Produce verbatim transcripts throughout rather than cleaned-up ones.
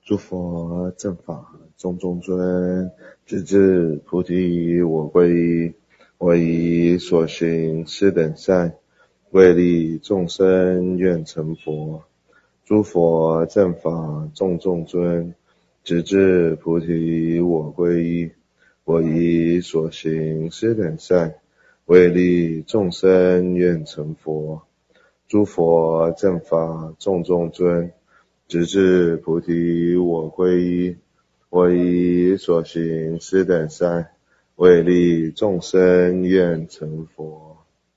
诸佛正法众中尊，直至菩提我归依。我以所行施等善，为利众生愿成佛。诸佛正法众中尊，直至菩提我归依。我以所行施等善，为利众生愿成佛。诸佛正法众中尊，直至菩提我归依。我以所行施等善，为利众生愿成佛。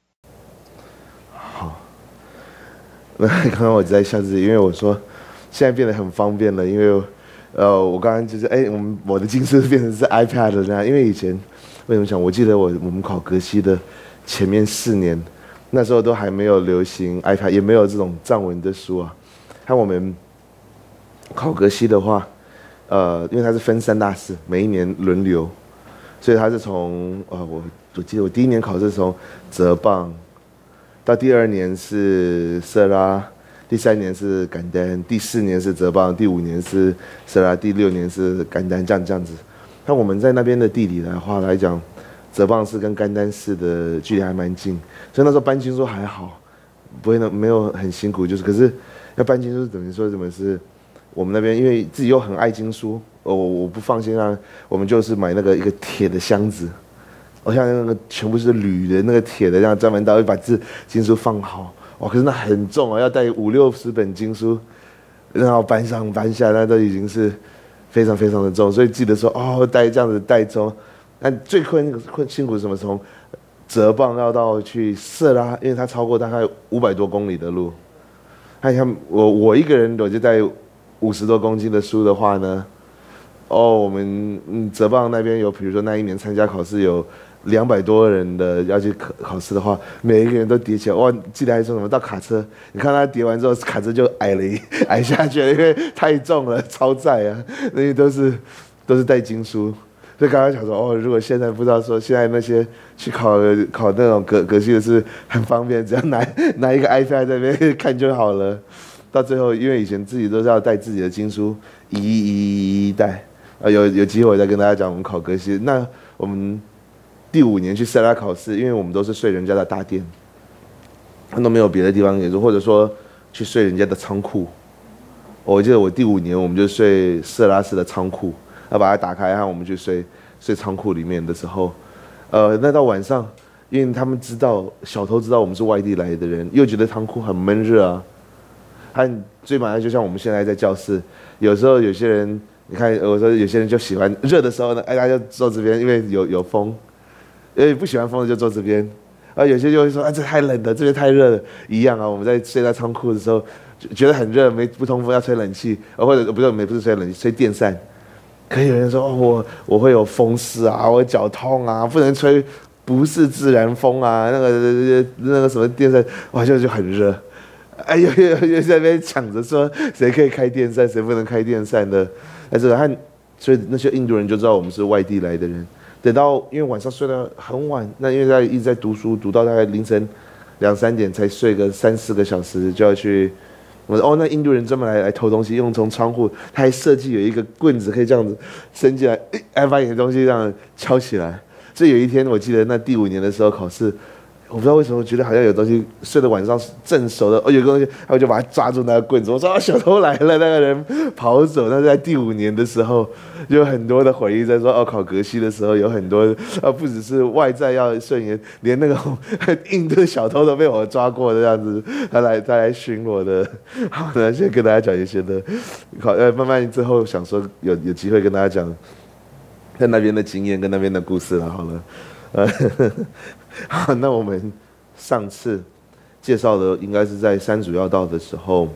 好，那刚刚我在笑自己，因为我说现在变得很方便了，因为呃，我刚刚就是哎、欸，我们我的经书变成是 iPad 那样，因为以前为什么讲？我记得我我们考格西的前面四年，那时候都还没有流行 iPad， 也没有这种藏文的书啊。看我们考格西的话，呃，因为它是分三大四，每一年轮流，所以它是从呃，我我记得我第一年考试是从泽棒，到第二年是色拉，第三年是甘丹，第四年是泽棒，第五年是色拉，第六年是甘丹，这样这样子。那我们在那边的地理的话来讲，泽棒市跟甘丹市的距离还蛮近，所以那时候搬经书还好，不会那没有很辛苦，就是可是要搬经书等于说怎么是我们那边因为自己又很爱经书，我我不放心让我们就是买那个一个铁的箱子，我像那个全部是铝的那个铁的，这样专门到会把字经书放好，哇！可是那很重啊，要带五六十本经书，然后搬上搬下，那都已经是非常非常的重，所以记得说哦，带这样子带重。但最困困辛苦是什么？从泽棒要到去色拉，因为它超过大概五百多公里的路。那你看我我一个人我就带五十多公斤的书的话呢，哦，我们嗯泽棒那边有，比如说那一年参加考试有两百多人的要去考考试的话，每一个人都叠起来，哇！记得还说什么到卡车，你看他叠完之后，卡车就矮了一矮下去了，因为太重了，超载啊，那些都是都是带经书。所以刚刚想说，哦，如果现在不知道说，现在那些去考考那种格格系的是很方便，只要拿拿一个 iPad 在那边看就好了。到最后，因为以前自己都是要带自己的经书，一一一带。啊，有有机会我再跟大家讲我们考格系。那我们第五年去塞拉考试，因为我们都是睡人家的大殿，都没有别的地方可以住，或者说去睡人家的仓库。我记得我第五年我们就睡色拉市的仓库。要把它打开，然后我们去睡睡仓库里面的时候，呃，那到晚上，因为他们知道小偷知道我们是外地来的人，又觉得仓库很闷热啊。和最麻烦就像我们现在在教室，有时候有些人，你看，我说有些人就喜欢热的时候呢，哎，他就坐这边，因为有有风；，因为不喜欢风的就坐这边。啊，有些就会说，啊，这太冷了，这边太热了，一样啊。我们在睡在仓库的时候，觉得很热，没不通风，要吹冷气，或者不是没不是吹冷气，吹电扇。可以有人说、哦、我我会有风湿啊，我脚痛啊，不能吹不是自然风啊，那个那个什么电扇，哇就就很热，哎有有有在那边抢着说谁可以开电扇，谁不能开电扇的，但是和所以那些印度人就知道我们是外地来的人。等到因为晚上睡得很晚，那因为在一直在读书，读到大概凌晨两三点才睡个三四个小时，就要去。我说哦，那印度人专门来来偷东西，用从窗户，他还设计有一个棍子可以这样子伸进来，哎，把你的东西这样敲起来。所以有一天我记得那第五年的时候考试，我不知道为什么觉得好像有东西睡得晚上正熟的，哦，有个东西，我就把它抓住那个棍子，我说啊，小偷来了，那个人跑走。那在第五年的时候，就有很多的回忆在说，哦，考格西的时候有很多，呃，不只是外在要顺延，连那个印度小偷都被我抓过的这样子，他来他来巡逻的。好，那先跟大家讲一些的，考呃，慢慢之后想说有有机会跟大家讲，在那边的经验跟那边的故事了，好了，呃。好，那我们上次介绍的应该是在三主要道的时候，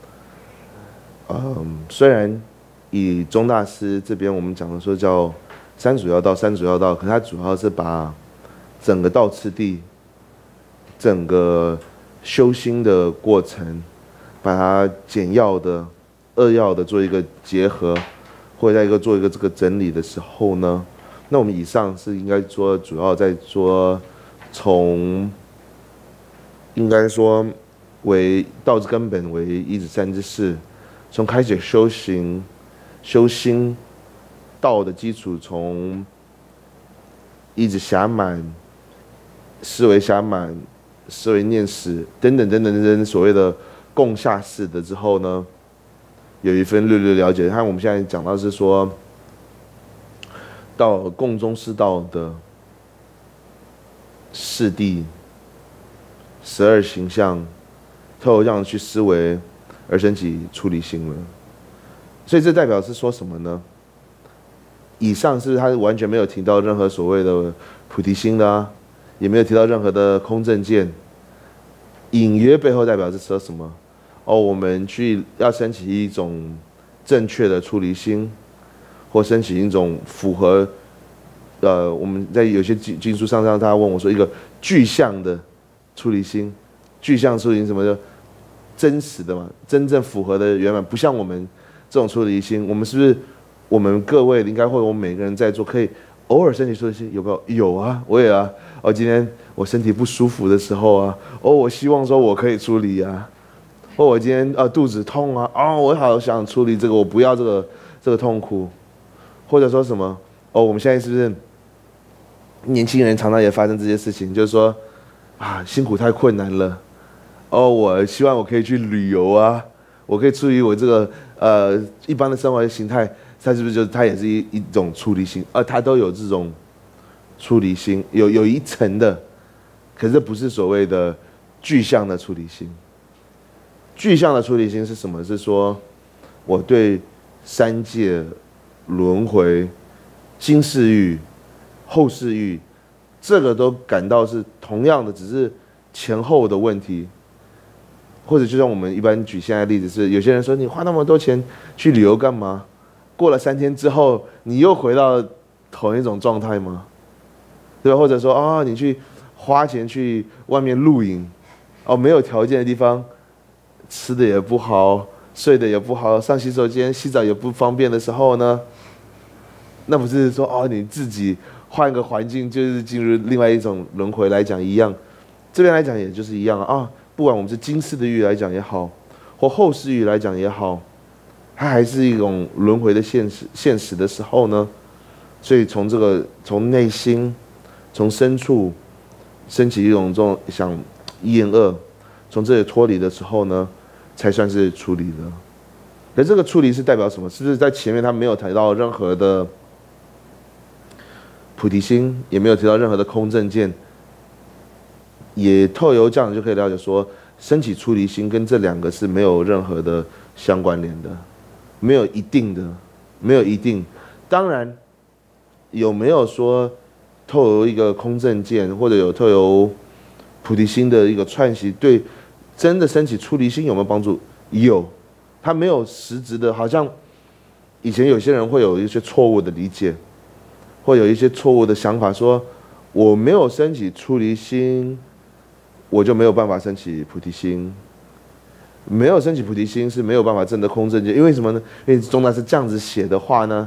嗯，虽然以宗大师这边我们讲的说叫三主要道，三主要道，可它主要是把整个道次第、整个修心的过程，把它简要的、扼要的做一个结合，或者在一个做一个这个整理的时候呢，那我们以上是应该说主要在说。从应该说为道之根本为一至三之四，从开始修行修心道的基础，从一直暇满、思维暇满、思维念死等等等等等等所谓的共下士的之后呢，有一份略略了解。看我们现在讲到是说，到共中师道的四谛、十二形象，透过这样去思维而升起出离心了。所以这代表是说什么呢？以上是他完全没有提到任何所谓的菩提心的啊，也没有提到任何的空正见。隐约背后代表是说什么？哦，我们去要升起一种正确的出离心，或升起一种符合，呃，我们在有些经经书上让他问我说一个具象的出离心，具象出离心什么的，真实的嘛，真正符合的圆满，不像我们这种出离心，我们是不是？我们各位应该会，我们每个人在座可以偶尔身体出离心，有没有？有啊，我也啊。哦，今天我身体不舒服的时候啊，哦，我希望说我可以处理啊。或我今天呃肚子痛啊，哦，我好想处理这个，我不要这个这个痛苦。或者说什么？哦，我们现在是不是年轻人常常也发生这些事情？就是说啊，辛苦太困难了。哦，我希望我可以去旅游啊，我可以处理我这个呃一般的生活形态。它是不是就是它也是一一种出离心？而它都有这种出离心，有有一层的，可是这不是所谓的具象的出离心。具象的出离心是什么？是说我对三界、轮回、今世欲、后世欲，这个都感到是同样的，只是前后的问题。或者就像我们一般举现在的例子是，有些人说你花那么多钱去旅游干嘛？过了三天之后，你又回到同一种状态吗？对吧？或者说啊、哦，你去花钱去外面露营，哦，没有条件的地方，吃的也不好，睡的也不好，上洗手间洗澡也不方便的时候呢，那不是说哦，你自己换个环境就是进入另外一种轮回来讲一样？这边来讲也就是一样啊、哦，不管我们是今世的欲来讲也好，或后世欲来讲也好。它还是一种轮回的现实，现实的时候呢，所以从这个从内心，从深处升起一种这种想厌恶，从这里脱离的时候呢，才算是处理的。可这个处理是代表什么？是不是在前面他没有提到任何的菩提心，也没有提到任何的空正见，也透由这样就可以了解说，升起出离心跟这两个是没有任何的相关联的。没有一定的，没有一定。当然，有没有说透由一个空正见，或者有透由菩提心的一个串习，对真的升起出离心有没有帮助？有，它没有实质的，好像以前有些人会有一些错误的理解，会有一些错误的想法，说我没有升起出离心，我就没有办法升起菩提心。没有升起菩提心是没有办法证得空正见，因为什么呢？因为中大师这样子写的话呢，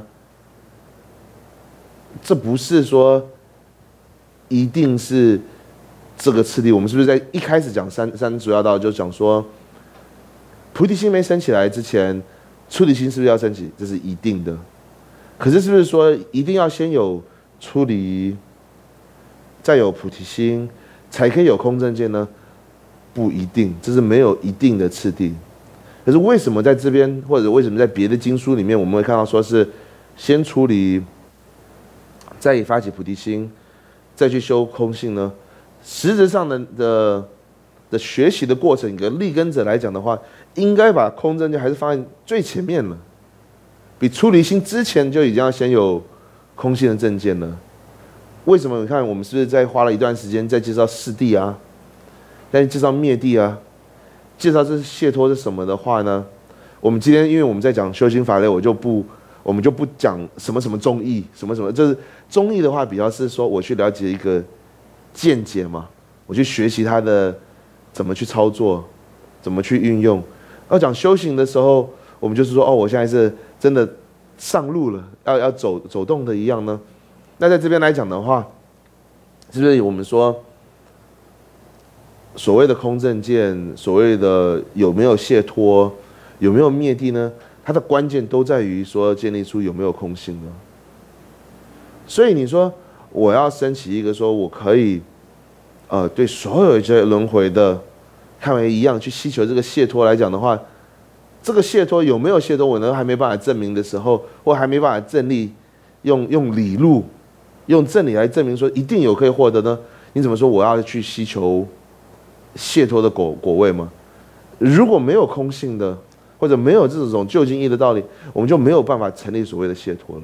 这不是说一定是这个次第。我们是不是在一开始讲三三主要道就讲说，菩提心没升起来之前，出离心是不是要升起？这是一定的。可是是不是说一定要先有出离，再有菩提心，才可以有空正见呢？不一定，这是没有一定的次第。可是为什么在这边，或者为什么在别的经书里面，我们会看到说是先处理，再以发起菩提心，再去修空性呢？实质上的的的学习的过程，一个立根者来讲的话，应该把空正见还是放在最前面了，比出离心之前就已经要先有空性的正见了。为什么？你看，我们是不是在花了一段时间在介绍四谛啊？在介绍灭谛啊，介绍这解脱是什么的话呢？我们今天因为我们在讲修行法类，我就不，我们就不讲什么什么中义，什么什么，就是中义的话，比较是说我去了解一个见解嘛，我去学习它的怎么去操作，怎么去运用。要讲修行的时候，我们就是说，哦，我现在是真的上路了，要要走走动的一样呢。那在这边来讲的话，是不是我们说？所谓的空正见，所谓的有没有解脱，有没有灭谛呢？ 它的关键都在于说建立出有没有空性了。所以你说我要升起一个说我可以，呃，对所有一些轮回的看为一样去希求这个解脱来讲的话，这个解脱有没有解脱，我呢还没办法证明的时候，或还没办法证立，用用理路，用正理来证明说一定有可以获得呢？你怎么说我要去希求解脱的果果位吗？如果没有空性的，或者没有这种究竟义的道理，我们就没有办法成立所谓的解脱了。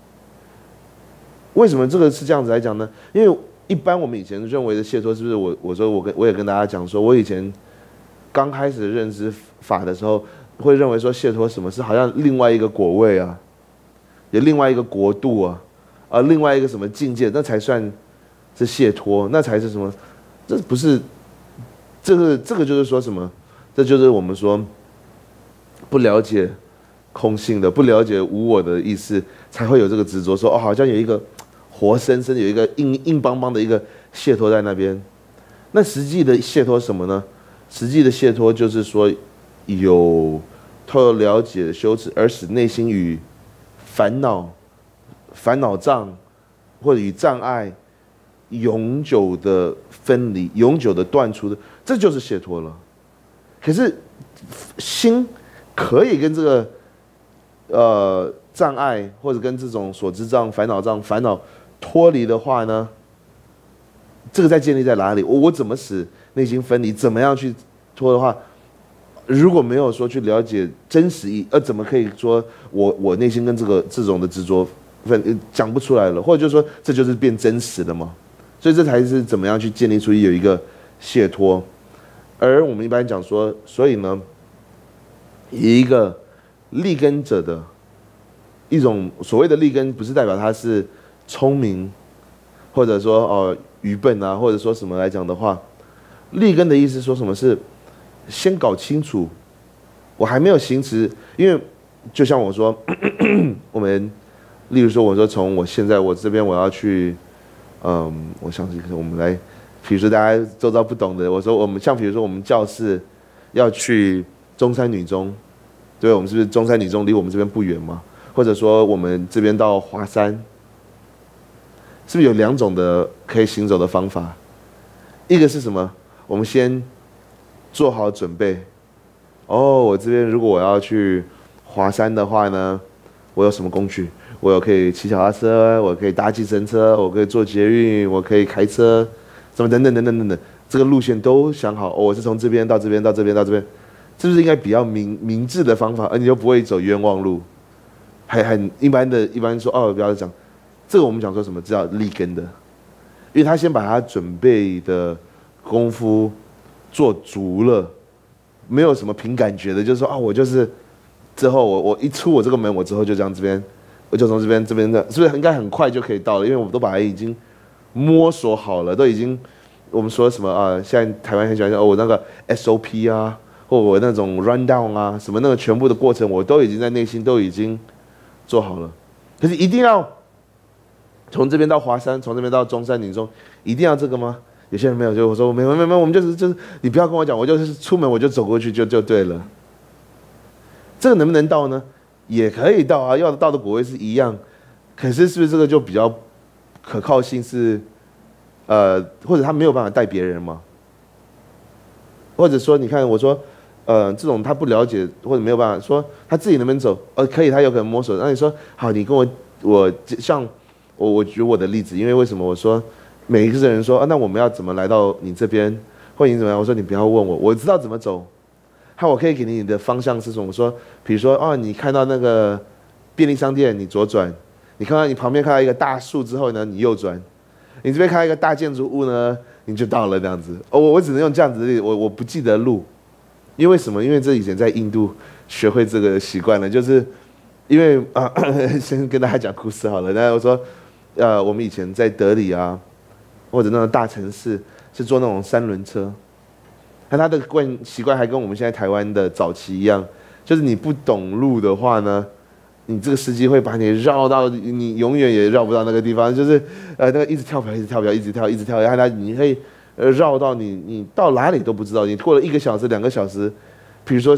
为什么这个是这样子来讲呢？因为一般我们以前认为的解脱，是不是我我说我跟我也跟大家讲说，我以前刚开始认知法的时候，会认为说解脱什么是好像另外一个果位啊，有另外一个国度啊，啊另外一个什么境界，那才算是解脱，那才是什么？这不是这个这个就是说什么？这就是我们说不了解空性的，不了解无我的意思，才会有这个执着说，哦，好像有一个活生生有一个硬硬邦邦的一个解脱在那边。那实际的解脱是什么呢？实际的解脱就是说，有透过了解修持，而使内心与烦恼、烦恼障或者与障碍永久的分离、永久的断除的，这就是解脱了。可是心可以跟这个呃障碍，或者跟这种所知障、烦恼障、烦恼脱离的话呢，这个在建立在哪里？我我怎么使内心分离？怎么样去脱的话，如果没有说去了解真实意，呃，怎么可以说我我内心跟这个这种的执着分讲不出来了？或者就是说这就是变真实了嘛？所以这才是怎么样去建立出有一个解脱。而我们一般讲说，所以呢，以一个立根者的一种所谓的立根，不是代表他是聪明，或者说哦、呃、愚笨啊，或者说什么来讲的话，立根的意思说什么是先搞清楚，我还没有行持，因为就像我说，我们例如说我说从我现在我这边我要去，嗯，我想我们来。比如说大家周遭不懂的，我说我们像比如说我们教室要去中山女中，对，我们是不是中山女中离我们这边不远嘛？或者说我们这边到华山，是不是有两种的可以行走的方法？一个是什么？我们先做好准备。哦，我这边如果我要去华山的话呢，我有什么工具？我有可以骑脚踏车，我可以搭计程车，我可以坐捷运，我可以开车。什么等等等等等等，这个路线都想好、哦，我是从这边到这边到这边到这边，是不是应该比较明明智的方法，而你又不会走冤枉路？还很一般的，一般说哦，不要讲这个，我们讲说什么叫立根的，因为他先把他准备的功夫做足了，没有什么凭感觉的，就是说啊、哦，我就是之后我我一出我这个门，我之后就这样这边，我就从这边这边的，是不是应该很快就可以到了？因为我们都把它已经摸索好了，都已经我们说什么啊？现在台湾很喜欢讲哦，我那个 S O P 啊，或我那种 run down 啊，什么那个全部的过程，我都已经在内心都已经做好了。可是一定要从这边到华山，从这边到中山女中，一定要这个吗？有些人没有，就我说没没没没，我们就是就是你不要跟我讲，我就是出门我就走过去就就对了。这个能不能到呢？也可以到啊，要到的果位是一样，可是是不是这个就比较可靠性是，呃，或者他没有办法带别人吗？或者说，你看我说，呃，这种他不了解或者没有办法说他自己能不能走，呃，可以，他有可能摸索。那你说好，你跟我我像我我举我的例子，因为为什么我说每一个人说啊，那我们要怎么来到你这边，或者你怎么样？我说你不要问我，我知道怎么走。好，我可以给你的方向是什么？我说，比如说哦，你看到那个便利商店，你左转。你看到你旁边看到一个大树之后呢，你右转；你这边看到一个大建筑物呢，你就到了这样子。哦，我我只能用这样子的例子，我我不记得路，因为什么？因为这以前在印度学会这个习惯了，就是因为啊，先跟大家讲故事好了。那我说，呃，我们以前在德里啊，或者那种大城市是坐那种三轮车，那他的惯习惯还跟我们现在台湾的早期一样，就是你不懂路的话呢。你这个司机会把你绕到你永远也绕不到那个地方，就是呃那个一直跳票，一直跳票，一直跳，一直跳，然后他你可以呃绕到你你到哪里都不知道，你过了一个小时、两个小时，比如说是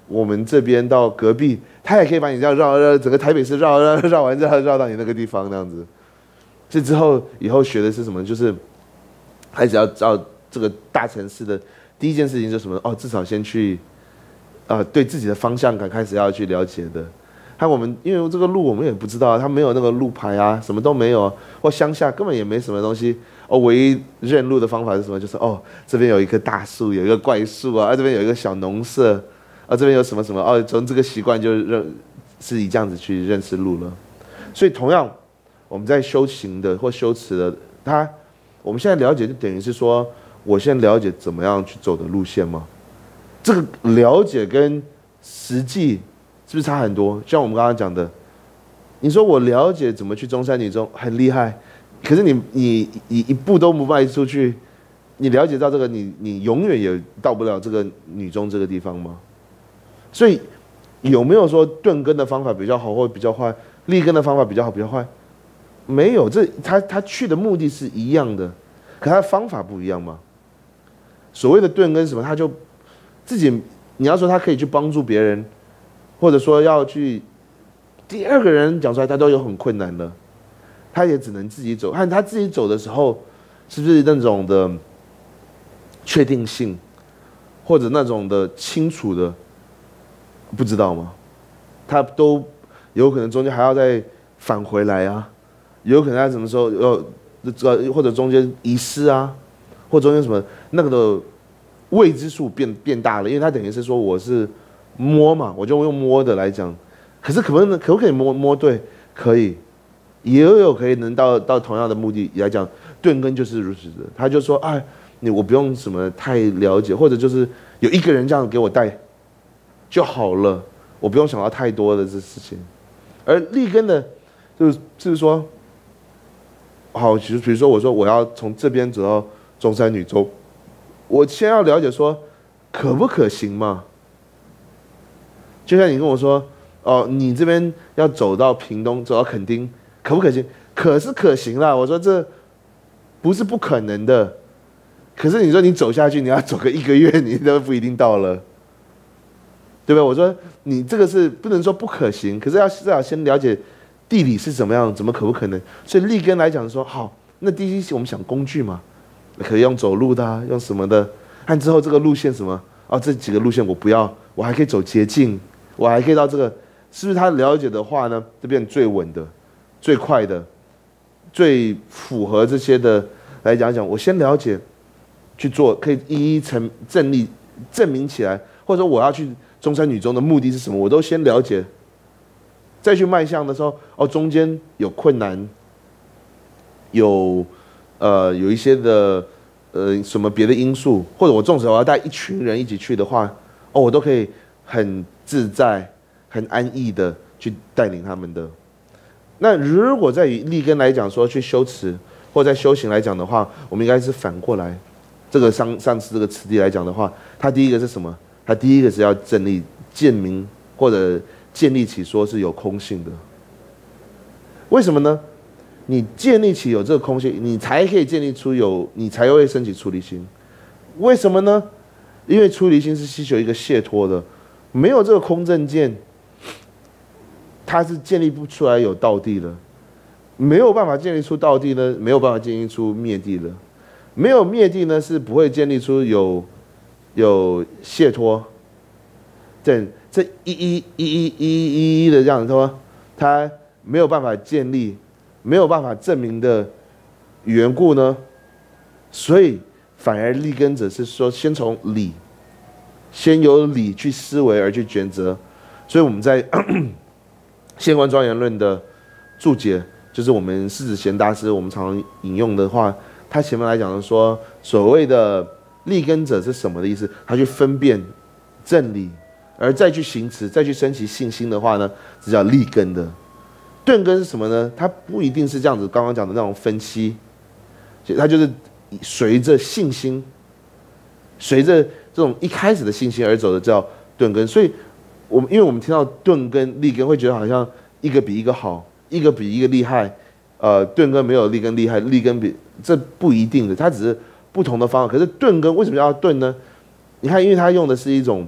我们这边到隔壁，他也可以把你这样绕绕整个台北市绕绕绕完，绕绕到你那个地方那样子。这之后以后学的是什么？就是开始要到这个大城市的第一件事情就是什么？哦，至少先去啊、呃，对自己的方向感开始要去了解的。看我们，因为这个路我们也不知道，他没有那个路牌啊，什么都没有，或乡下根本也没什么东西。哦，唯一认路的方法是什么？就是哦，这边有一棵大树，有一个怪树啊，啊这边有一个小农舍，啊这边有什么什么哦，从这个习惯就认是以这样子去认识路了。所以同样，我们在修行的或修持的，他我们现在了解就等于是说，我先了解怎么样去走的路线吗？这个了解跟实际是不是差很多？像我们刚刚讲的，你说我了解怎么去中山女中很厉害，可是你你你一步都不迈出去，你了解到这个，你你永远也到不了这个女中这个地方吗？所以有没有说顿根的方法比较好或比较坏，立根的方法比较好比较坏？没有，这他他去的目的是一样的，可他的方法不一样吗？所谓的顿根什么，他就自己你要说他可以去帮助别人，或者说要去第二个人讲出来，他都有很困难的，他也只能自己走。看他自己走的时候，是不是那种的确定性，或者那种的清楚的，不知道吗？他都有可能中间还要再返回来啊。有可能在什么时候要呃或者中间遗失啊，或中间什么那个的未知数变变大了，因为它等于是说我是摸嘛，我就用摸的来讲，可是可不可能可不可以摸摸对？可以，也有可以能到到同样的目的来讲，顿根就是如此的。他就说哎，你我不用什么太了解，或者就是有一个人这样给我带就好了，我不用想到太多的这事情。而立根的，就是就是说。好，其实比如说我说我要从这边走到中山女中，我先要了解说可不可行嘛？就像你跟我说，哦，你这边要走到屏东，走到垦丁，可不可行？可是可行啦。我说这不是不可能的，可是你说你走下去，你要走个一个月，你都不一定到了，对不对？我说你这个是不能说不可行，可是要至少先了解。地理是怎么样？怎么可不可能？所以立根来讲说，好，那第一我们想工具嘛，可以用走路的、啊，用什么的？按之后这个路线什么？哦，这几个路线我不要，我还可以走捷径，我还可以到这个，是不是他了解的话呢？这边最稳的、最快的、最符合这些的来讲讲，我先了解去做，可以一一成证立证明起来，或者说我要去中山女中的目的是什么，我都先了解。再去迈向的时候，哦，中间有困难，有呃有一些的呃什么别的因素，或者我纵使我要带一群人一起去的话，哦，我都可以很自在、很安逸的去带领他们的。那如果在以立根来讲说去修持，或在修行来讲的话，我们应该是反过来。这个上上次这个次第来讲的话，它第一个是什么？它第一个是要建立建明或者。建立起说是有空性的，为什么呢？你建立起有这个空性，你才可以建立出有，你才会升起出离心。为什么呢？因为出离心是需求一个解脱的，没有这个空正见，它是建立不出来有道地的，没有办法建立出道地呢，没有办法建立出灭地的，没有灭地呢是不会建立出有有解脱。这这一一一一一一一的这样说，他没有办法建立，没有办法证明的缘故呢，所以反而立根者是说，先从理，先由理去思维而去抉择。所以我们在《现观庄严论》的注解，就是我们世子贤大师我们常常引用的话，他前面来讲的说，所谓的立根者是什么的意思？他去分辨正理。而再去行持，再去升起信心的话呢，这叫立根的。顿根是什么呢？它不一定是这样子，刚刚讲的那种分析，它就是随着信心，随着这种一开始的信心而走的叫顿根。所以，我们因为我们听到顿根、立根，会觉得好像一个比一个好，一个比一个厉害。呃，顿根没有立根厉害，立根比这不一定的，它只是不同的方法。可是顿根为什么要顿呢？你看，因为它用的是一种。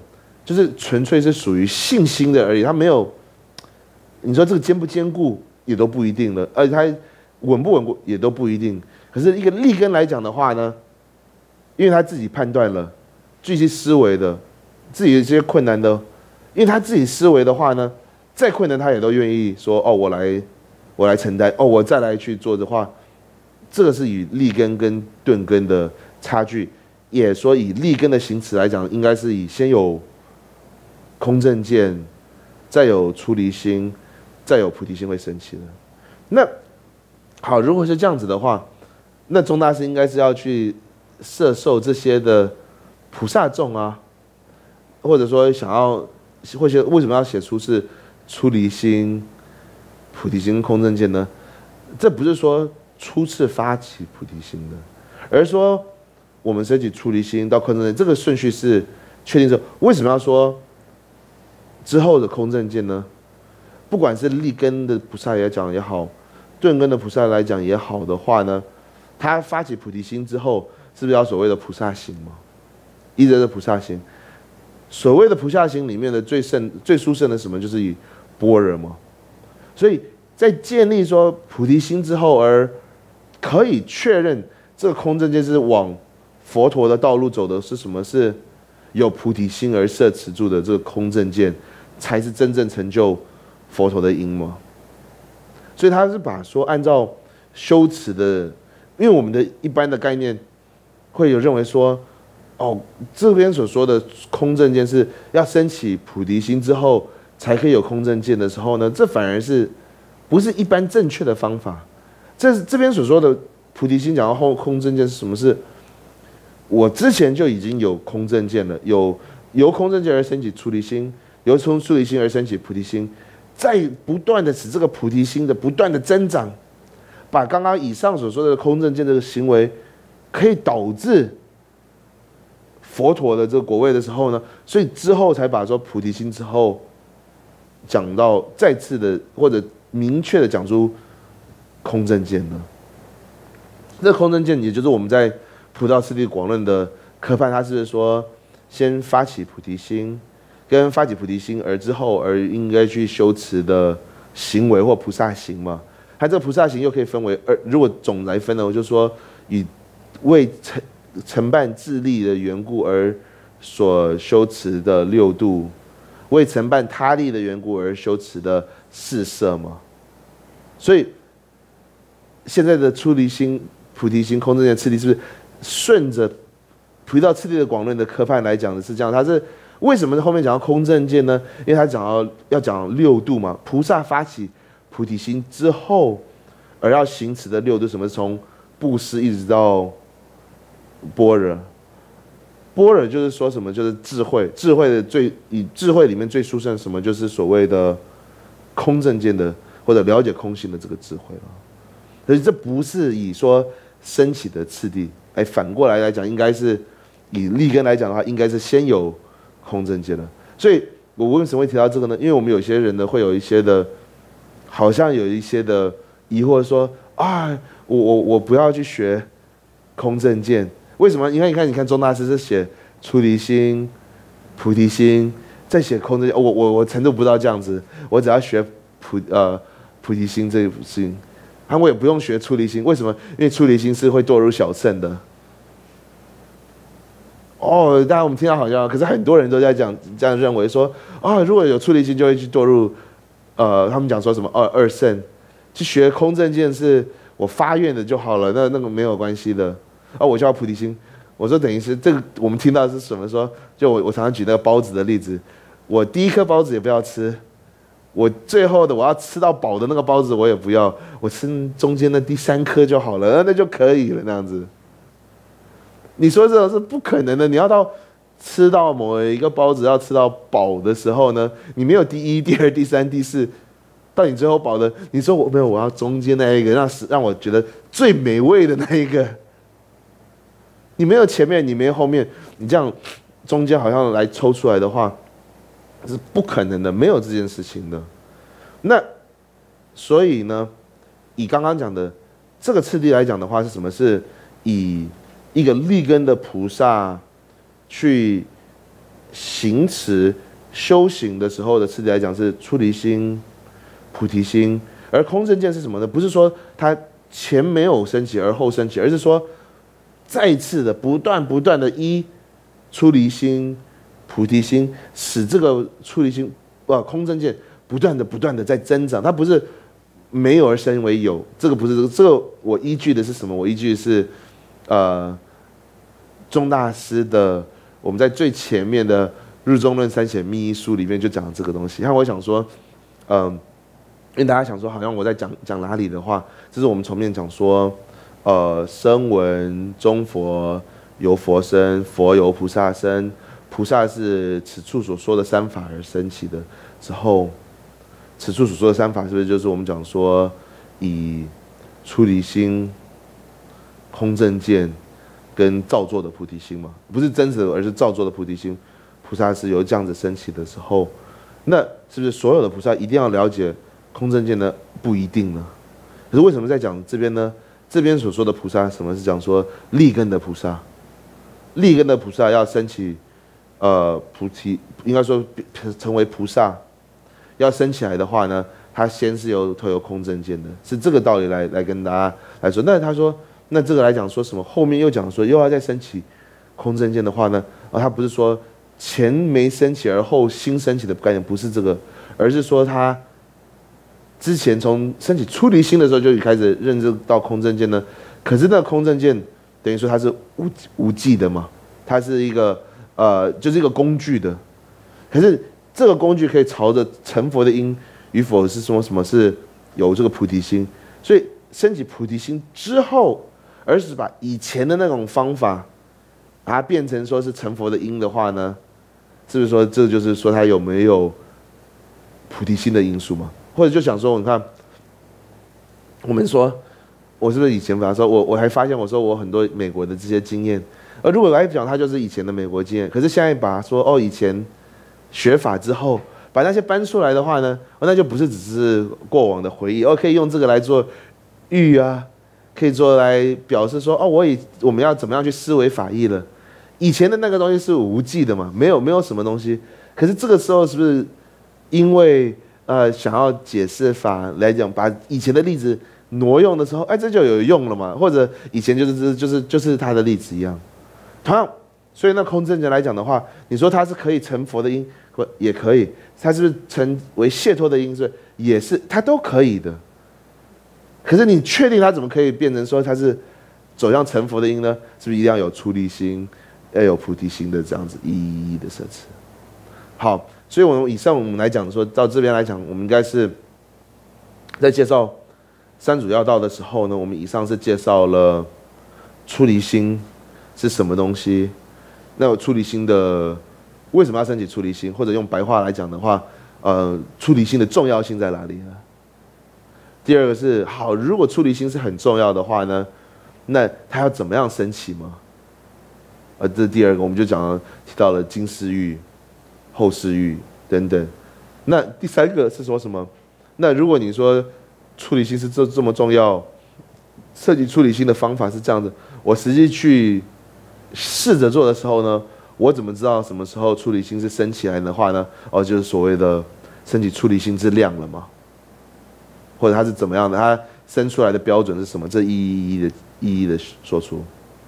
就是纯粹是属于信心的而已，它没有，你说这个坚不坚固也都不一定了，而且它稳不稳固也都不一定。可是一个立根来讲的话呢，因为他自己判断了，具体思维的，自己的这些困难的，因为他自己思维的话呢，再困难他也都愿意说哦，我来，我来承担，哦，我再来去做的话，这个是以立根跟钝根的差距。也说以立根的行持来讲，应该是以先有空正见，再有出离心，再有菩提心会升起的。那好，如果是这样子的话，那宗大师应该是要去摄受这些的菩萨众啊，或者说想要，或者为什么要写出是出离心、菩提心、空正见呢？这不是说初次发起菩提心的，而是说我们升起出离心到空正见，这个顺序是确定的。为什么要说之后的空正见呢？不管是立根的菩萨来讲也好，钝根的菩萨来讲也好的话呢，他发起菩提心之后，是不是要所谓的菩萨行嘛？依着这菩萨行，所谓的菩萨行里面的最胜、最殊胜的什么，就是以般若嘛。所以在建立说菩提心之后，而可以确认这个空正见是往佛陀的道路走的是什么？是有菩提心而摄持住的这个空正见，才是真正成就佛陀的因嘛。所以他是把说按照修持的，因为我们的一般的概念会有认为说，哦，这边所说的空正见是要升起菩提心之后才可以有空正见的时候呢，这反而是不是一般正确的方法。这这边所说的菩提心讲到后空正见是什么？是我之前就已经有空正见了，有由空正见而升起出离心，由从出离心而升起菩提心，在不断的使这个菩提心的不断的增长，把刚刚以上所说的空正见这个行为，可以导致佛陀的这个果位的时候呢，所以之后才把说菩提心之后讲到再次的或者明确的讲出空正见呢。这个空正见也就是我们在普道次第广论的科判，它是说先发起菩提心，跟发起菩提心而之后而应该去修持的行为或菩萨行嘛。它这个菩萨行又可以分为二，如果总来分呢，我就说以为承承办自利的缘故而所修持的六度，为承办他利的缘故而修持的四摄嘛。所以现在的出离心、菩提心、空正见、次第，是不是顺着菩提道次第的广论的科判来讲的是这样？它是为什么后面讲到空正见呢？因为他讲到要讲六度嘛，菩萨发起菩提心之后，而要行持的六度，什么？从布施一直到般若。般若就是说什么？就是智慧，智慧的最以智慧里面最殊胜什么？就是所谓的空正见的或者了解空性的这个智慧了。所以这不是以说升起的次第，哎，反过来来讲，应该是以立根来讲的话，应该是先有空正见的。所以我为什么会提到这个呢？因为我们有些人呢会有一些的，好像有一些的疑惑说啊，我我我不要去学空正见，为什么？你看，你看，你看，宗大师是写出离心、菩提心，再写空正见。我我我程度不到这样子，我只要学菩呃菩提心这个事情。他我也不用学出离心，为什么？因为出离心是会堕入小乘的。哦，当然我们听到好像，可是很多人都在讲这样认为说，啊、哦，如果有出离心就会去堕入，呃，他们讲说什么二二乘，去学空正见是我发愿的就好了，那那个没有关系的。哦，我就要菩提心。我说等于是这个我们听到的是什么？说就我我常常举那个包子的例子，我第一颗包子也不要吃。我最后的我要吃到饱的那个包子我也不要，我吃中间的第三颗就好了，那就可以了那样子。你说这种是不可能的，你要到吃到某一个包子要吃到饱的时候呢，你没有第一、第二、第三、第四，到你最后饱的，你说我没有，我要中间那一个，让让我觉得最美味的那一个。你没有前面，你没有后面，你这样中间好像来抽出来的话。是不可能的，没有这件事情的。那所以呢，以刚刚讲的这个次第来讲的话，是什么？是以一个立根的菩萨去行持修行的时候的次第来讲是出离心、菩提心，而空正见是什么呢？不是说它前没有升起而后升起，而是说再次的不断不断的依出离心、菩提心，使这个出离心啊空正见不断的不断的在增长。它不是没有而生为有，这个不是这个我依据的是什么？我依据的是呃宗大师的我们在最前面的《日中论三显密一书》里面就讲这个东西。然后我想说，嗯、呃，因为大家想说好像我在讲讲哪里的话，这是我们前面讲说，呃，声闻中佛由佛生，佛由菩萨生，菩萨是此处所说的三法而生起的。之后，此处所说的三法是不是就是我们讲说以出离心、空正见跟造作的菩提心嘛？不是真实的，而是造作的菩提心。菩萨是由这样子升起的时候，那是不是所有的菩萨一定要了解空正见呢？不一定呢。可是为什么在讲这边呢？这边所说的菩萨，什么是讲说立根的菩萨？立根的菩萨要升起，呃，菩提，应该说成为菩萨，要升起来的话呢，他先是由透由空正见的，是这个道理来来跟大家来说。那他说，那这个来讲说什么？后面又讲说又要再升起空正见的话呢？啊，他不是说前没升起而后新升起的概念，不是这个，而是说他之前从升起出离心的时候就开始认知到空正见呢。可是那空正见等于说它是无无记的嘛，它是一个呃就是一个工具的。可是这个工具可以朝着成佛的因与否是说什么是有这个菩提心，所以升起菩提心之后，而是把以前的那种方法把它变成说是成佛的因的话呢，是不是说这就是说它有没有菩提心的因素嘛？或者就想说，你看，我们说，我是不是以前把它说，我我还发现我说我很多美国的这些经验，而如果来讲它就是以前的美国经验，可是现在把它说哦以前学法之后，把那些搬出来的话呢，哦那就不是只是过往的回忆，哦可以用这个来做喻啊，可以做来表示说哦我以我们要怎么样去思维法义了。以前的那个东西是无记的嘛，没有没有什么东西。可是这个时候是不是因为呃想要解释法来讲，把以前的例子挪用的时候，哎这就有用了嘛？或者以前就是就是就是他的例子一样。同样，所以那空正见来讲的话，你说它是可以成佛的因，或也可以，它是不是成为解脱的因，是也是它都可以的。可是你确定它怎么可以变成说它是走向成佛的因呢？是不是一定要有出离心？要有菩提心的这样子一一一的设置。好，所以我们以上我们来讲说到这边来讲，我们应该是在介绍三主要道的时候呢，我们以上是介绍了出离心是什么东西，那有出离心的为什么要升起出离心，或者用白话来讲的话，呃，出离心的重要性在哪里呢？第二个是好，如果出离心是很重要的话呢，那它要怎么样升起吗？呃，这第二个我们就讲了，提到了经世欲、后世欲等等。那第三个是说什么？那如果你说出离心是这这么重要，设计出离心的方法是这样子，我实际去试着做的时候呢，我怎么知道什么时候出离心是升起来的话呢？哦，就是所谓的升起出离心之量了嘛，或者它是怎么样的？它生出来的标准是什么？这一一一的一一的说出。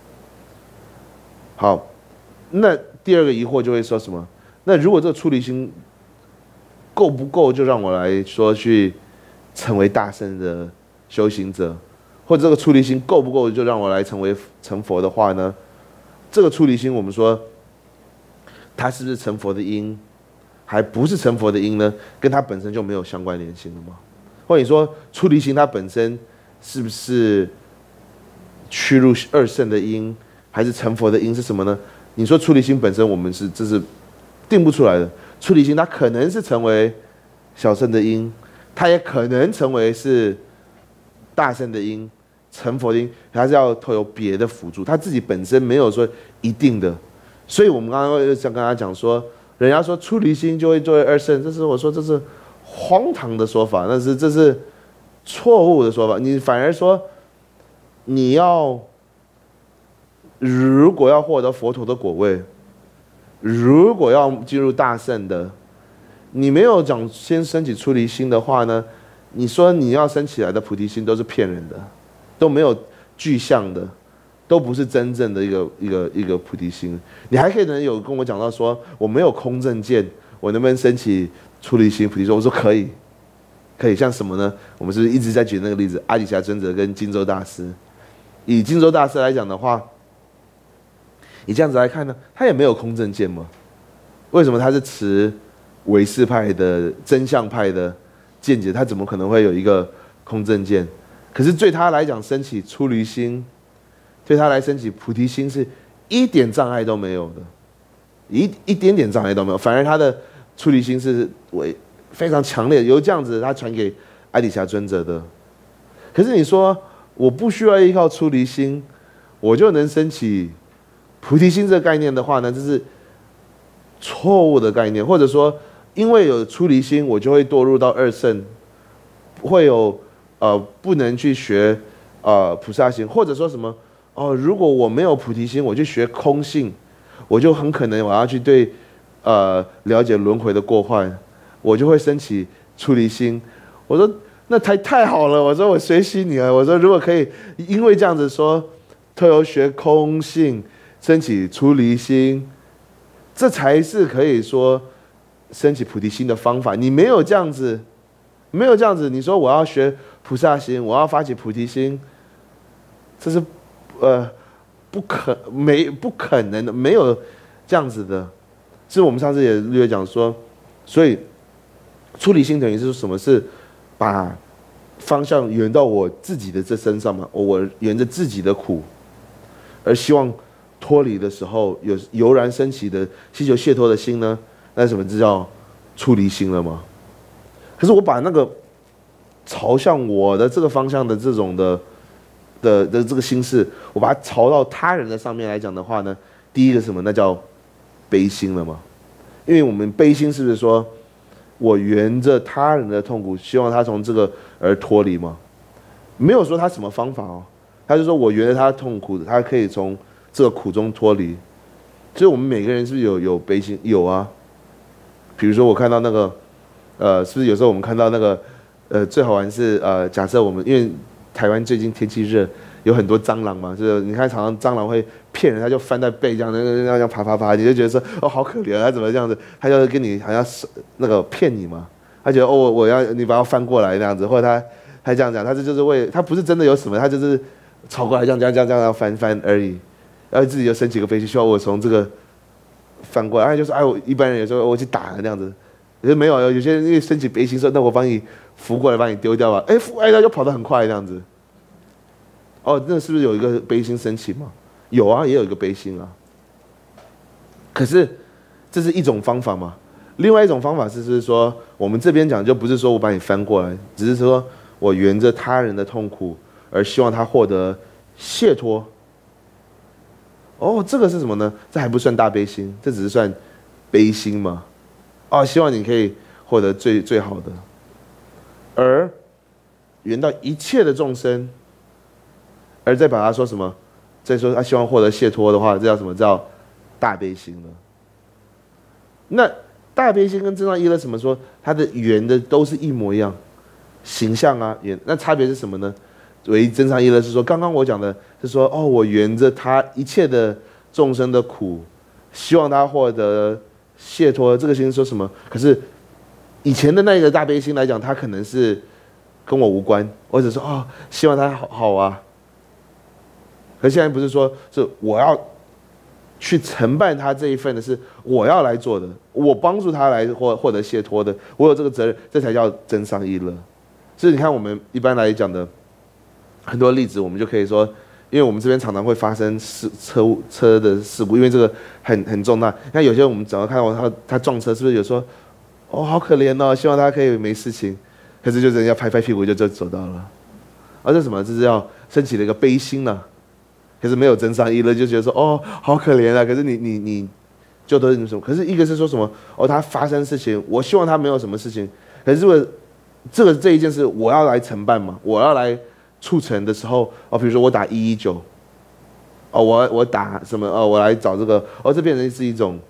好，那第二个疑惑就会说什么？那如果这个出离心够不够，就让我来说去成为大圣的修行者，或者这个出离心够不够，就让我来成为成佛的话呢？这个出离心，我们说它是不是成佛的因，还不是成佛的因呢？跟它本身就没有相关联性了吗？或者你说出离心它本身是不是趋入二圣的因？还是成佛的因是什么呢？你说出离心本身，我们是这是定不出来的。出离心它可能是成为小圣的因，它也可能成为是大圣的因、成佛的因，它是要透有别的辅助，它自己本身没有说一定的。所以我们刚刚又想跟他讲说，人家说出离心就会作为二圣，这是我说这是荒唐的说法，但是这是错误的说法。你反而说你要。如果要获得佛陀的果位， 如果要进入大圣的，你没有讲先升起出离心的话呢，你说你要升起来的菩提心都是骗人的，都没有具象的，都不是真正的一个一个一个菩提心。你还可以能有跟我讲到说，我没有空正见，我能不能升起出离心菩提心？我说可以，可以。像什么呢？我们是不是一直在举那个例子？阿底峡尊者跟金洲大师。以金洲大师来讲的话，你这样子来看呢，他也没有空正见嘛？为什么他是持唯识派的真相派的见解？他怎么可能会有一个空正见？可是对他来讲，升起出离心，对他来升起菩提心是一点障碍都没有的，一一点点障碍都没有。反而他的出离心是为非常强烈，由这样子他传给阿底峡尊者的。可是你说我不需要依靠出离心，我就能升起菩提心这个概念的话呢，这是错误的概念。或者说，因为有出离心，我就会堕入到二圣，会有呃不能去学呃菩萨行，或者说什么哦，如果我没有菩提心，我去学空性，我就很可能我要去对呃了解轮回的过患，我就会升起出离心。我说那太太好了，我说我学习你了。我说如果可以因为这样子说，特有学空性，升起出离心，这才是可以说升起菩提心的方法。你没有这样子，没有这样子，你说我要学菩萨心，我要发起菩提心，这是呃不可没不可能的，没有这样子的。是我们上次也略讲说，所以出离心等于是什么？是把方向圆到我自己的这身上嘛，我沿着自己的苦，而希望脱离的时候，有油然升起的希求解脱的心呢，那什么这叫出离心了吗？可是我把那个朝向我的这个方向的这种的的的这个心事，我把它朝到他人的上面来讲的话呢，第一个什么？那叫悲心了吗？因为我们悲心是不是说我沿着他人的痛苦，希望他从这个而脱离吗？没有说他什么方法哦，他就说我沿着他的痛苦，他可以从这个苦中脱离。所以我们每个人是不是有有悲心？有啊。比如说我看到那个，呃，是不是有时候我们看到那个，呃，最好玩是呃，假设我们因为台湾最近天气热，有很多蟑螂嘛，就是你看常常蟑螂会骗人，他就翻在背这样那那那样爬爬爬，你就觉得说哦好可怜，他怎么这样子？他就跟你好像是那个骗你嘛，他觉得哦我要你把它翻过来那样子，或者他他这样讲，他这就是为他不是真的有什么，他就是朝过来这样这样这样这样翻翻而已，然后自己就升起个飞机，希望我从这个翻过来，他就说哎我一般人有时候我去打那样子，可是没有，有些人因为升起悲心说那我帮你扶过来，把你丢掉吧，哎扶哎他就跑得很快那样子。哦，那是不是有一个悲心升起吗？有啊，也有一个悲心啊。可是这是一种方法嘛？另外一种方法是，是说我们这边讲就不是说我把你翻过来，只是说我沿着他人的痛苦而希望他获得解脱。哦，这个是什么呢？这还不算大悲心，这只是算悲心嘛。哦，希望你可以获得最最好的，而圆到一切的众生。而再把他说什么？再说他希望获得解脱的话，这叫什么？叫大悲心了。那大悲心跟真上一了什么说？它的圆的都是一模一样，形象啊圆。那差别是什么呢？唯一真上一了是说，刚刚我讲的是说，哦，我沿着他一切的众生的苦，希望他获得解脱。这个心说什么？可是以前的那个大悲心来讲，他可能是跟我无关，或者说哦，希望他好好啊。可现在不是说是我要去承办他这一份的，是我要来做的，我帮助他来获获得解脱的，我有这个责任，这才叫真上一乐。所以你看，我们一般来讲的很多例子，我们就可以说，因为我们这边常常会发生事车车的事故，因为这个很很重大。那有些我们只要看到他他撞车，是不是有说哦好可怜哦，希望他可以没事情，可是就是人家拍拍屁股就就走到了，而这什么？这是要升起了一个悲心了。可是没有真上一乐，就觉得说哦，好可怜啊！可是你你你，就都是什么？可是一个是说什么？哦，他发生事情，我希望他没有什么事情。可是这个这个这一件事，我要来承办嘛，我要来促成的时候，哦，比如说我打一一九，哦，我我打什么？哦，我来找这个，哦，这变成是一种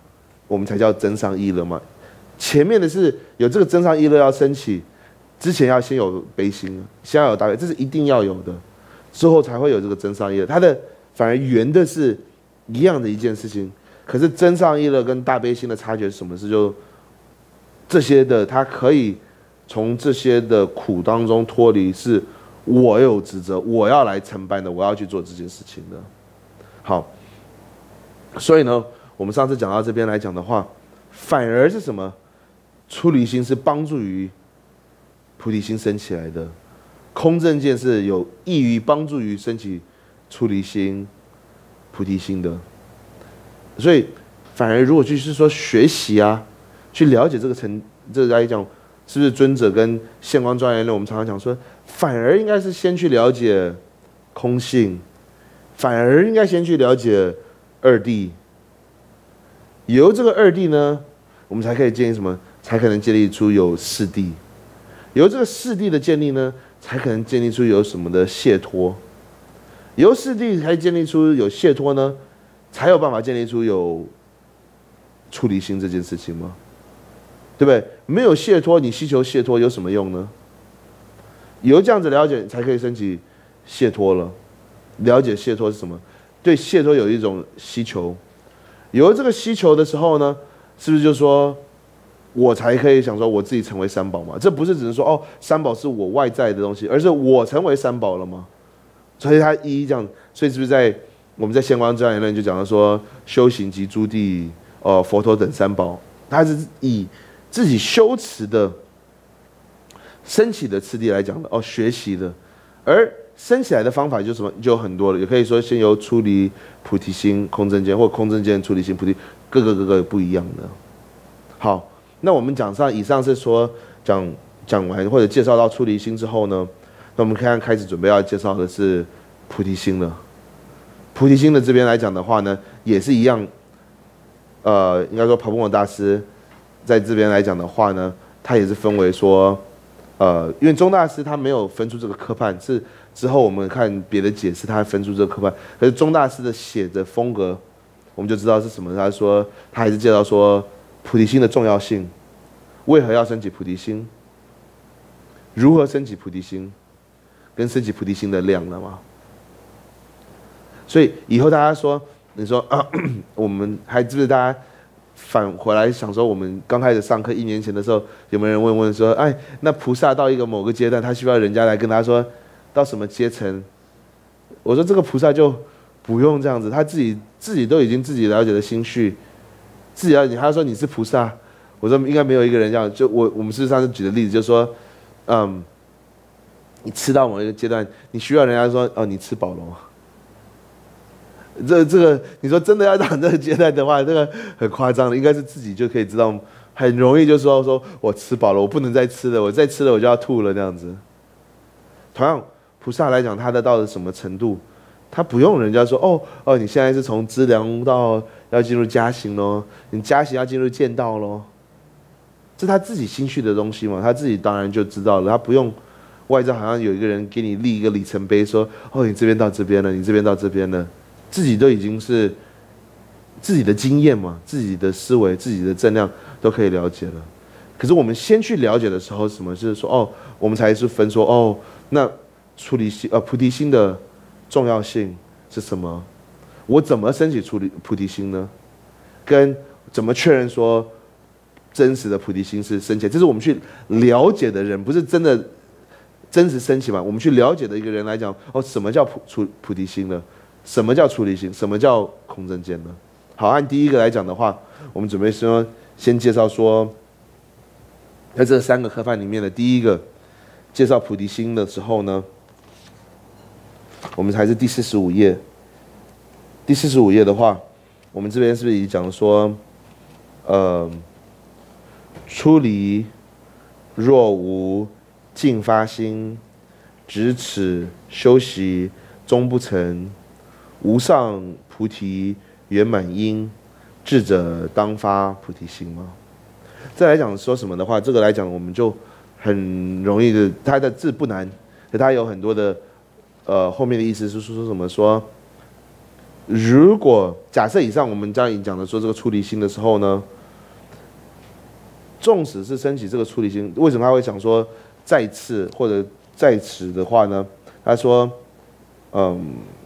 我们才叫增上意乐嘛。前面的是有这个增上意乐要升起，之前要先有悲心，先要有大悲，这是一定要有的，之后才会有这个增上意乐。它的反而圆的是一样的一件事情，可是增上意乐跟大悲心的差距是什么？是就这些的，它可以从这些的苦当中脱离，是我有职责，我要来承办的，我要去做这件事情的。好，所以呢，我们上次讲到这边来讲的话，反而是什么？出离心是帮助于菩提心升起来的，空正见是有益于帮助于升起出离心、菩提心的。所以，反而如果就是说学习啊，去了解这个层，这个来讲，是不是尊者跟现光庄严论？我们常常讲说，反而应该是先去了解空性，反而应该先去了解二谛。由这个二谛呢，我们才可以建立什么？才可能建立出有四谛。由这个四谛的建立呢，才可能建立出有什么的解脱。由四谛才建立出有解脱呢，才有办法建立出有出离心这件事情吗？对不对？没有解脱，你希求解脱有什么用呢？由这样子了解，才可以升起解脱了。了解解脱是什么？对解脱有一种希求。有这个希求的时候呢，是不是就说，我才可以想说我自己成为三宝嘛？这不是只是说哦，三宝是我外在的东西，而是我成为三宝了吗？所以他一这样，所以是不是在我们在现光庄严论就讲到说，修行及诸谛，呃，佛陀等三宝，他是以自己修持的升起的次第来讲的哦，学习的，而升起来的方法就什么就有很多了，也可以说先由出离菩提心、空正见，或空正见、出离心、菩提，各个各个不一样的。好，那我们讲上以上是说讲讲完或者介绍到出离心之后呢，那我们看看开始准备要介绍的是菩提心了。菩提心的这边来讲的话呢，也是一样，呃，应该说帕布摩大师在这边来讲的话呢，他也是分为说，呃，因为宗大师他没有分出这个科判，是之后我们看别的解释，他分出这个科判。可是宗大师的写的风格，我们就知道是什么。他说他还是介绍说菩提心的重要性，为何要升起菩提心，如何升起菩提心，跟升起菩提心的量了吗？所以以后大家说，你说啊，我们还记不记得大家返回来想说，我们刚开始上课一年前的时候，有没有人问问说，哎，那菩萨到一个某个阶段，他需要人家来跟他说到什么阶层？我说这个菩萨就不用这样子，他自己自己都已经自己了解的心绪，自己了解。他说你是菩萨，我说应该没有一个人这样。就我我们事实上是举的例子，就是说，嗯，你吃到某一个阶段，你需要人家说哦，你吃饱了吗？这这个，你说真的要到这个阶段的话，这个很夸张的，应该是自己就可以知道，很容易就说说我吃饱了，我不能再吃了，我再吃了我就要吐了这样子。同样，菩萨来讲，他的到了什么程度，他不用人家说哦哦，你现在是从资粮到要进入加行咯，你加行要进入见道咯，这他自己心绪的东西嘛，他自己当然就知道了，他不用外在好像有一个人给你立一个里程碑说哦，你这边到这边了，你这边到这边了。自己都已经是自己的经验嘛，自己的思维、自己的正量都可以了解了。可是我们先去了解的时候，什么是说哦，我们才是分说哦，那出离心呃菩提心的重要性是什么？我怎么升起出离菩提心呢？跟怎么确认说真实的菩提心是升起？这是我们去了解的人，不是真的真实升起嘛？我们去了解的一个人来讲，哦，什么叫菩出菩提心呢？什么叫出离心？什么叫空正见呢？好，按第一个来讲的话，我们准备说先介绍说，在这三个科判里面的第一个介绍菩提心的时候呢，我们还是第四十五页。第四十五页的话，我们这边是不是已经讲说，呃，出离若无净发心，执持修习终不成。无上菩提圆满因，智者当发菩提心吗？再来讲说什么的话，这个来讲我们就很容易的，它的字不难，可它有很多的呃后面的意思是说说什么说，如果假设以上我们这样讲的说这个出离心的时候呢， 纵使是升起这个出离心，为什么他会讲说再次或者在此的话呢？他说，嗯，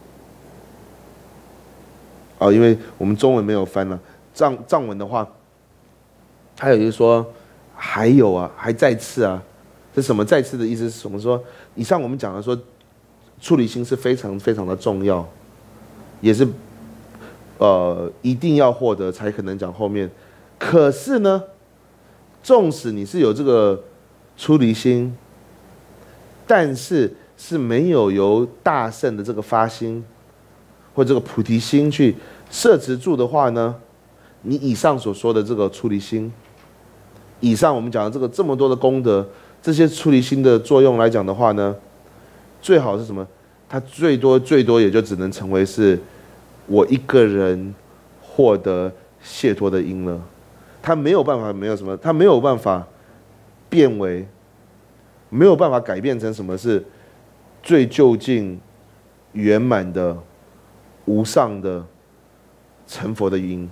哦，因为我们中文没有翻了，藏藏文的话，还有就是说还有啊，还再次啊，这什么再次的意思是什么？说以上我们讲的说，出离心是非常非常的重要，也是呃一定要获得才可能讲后面。可是呢，纵使你是有这个出离心，但是是没有由大圣的这个发心或这个菩提心去摄持住的话呢，你以上所说的这个出离心，以上我们讲的这个这么多的功德，这些出离心的作用来讲的话呢，最好是什么？它最多最多也就只能成为是我一个人获得解脱的因了。它没有办法，没有什么，它没有办法变为，没有办法改变成什么是最究竟圆满的无上的成佛的因。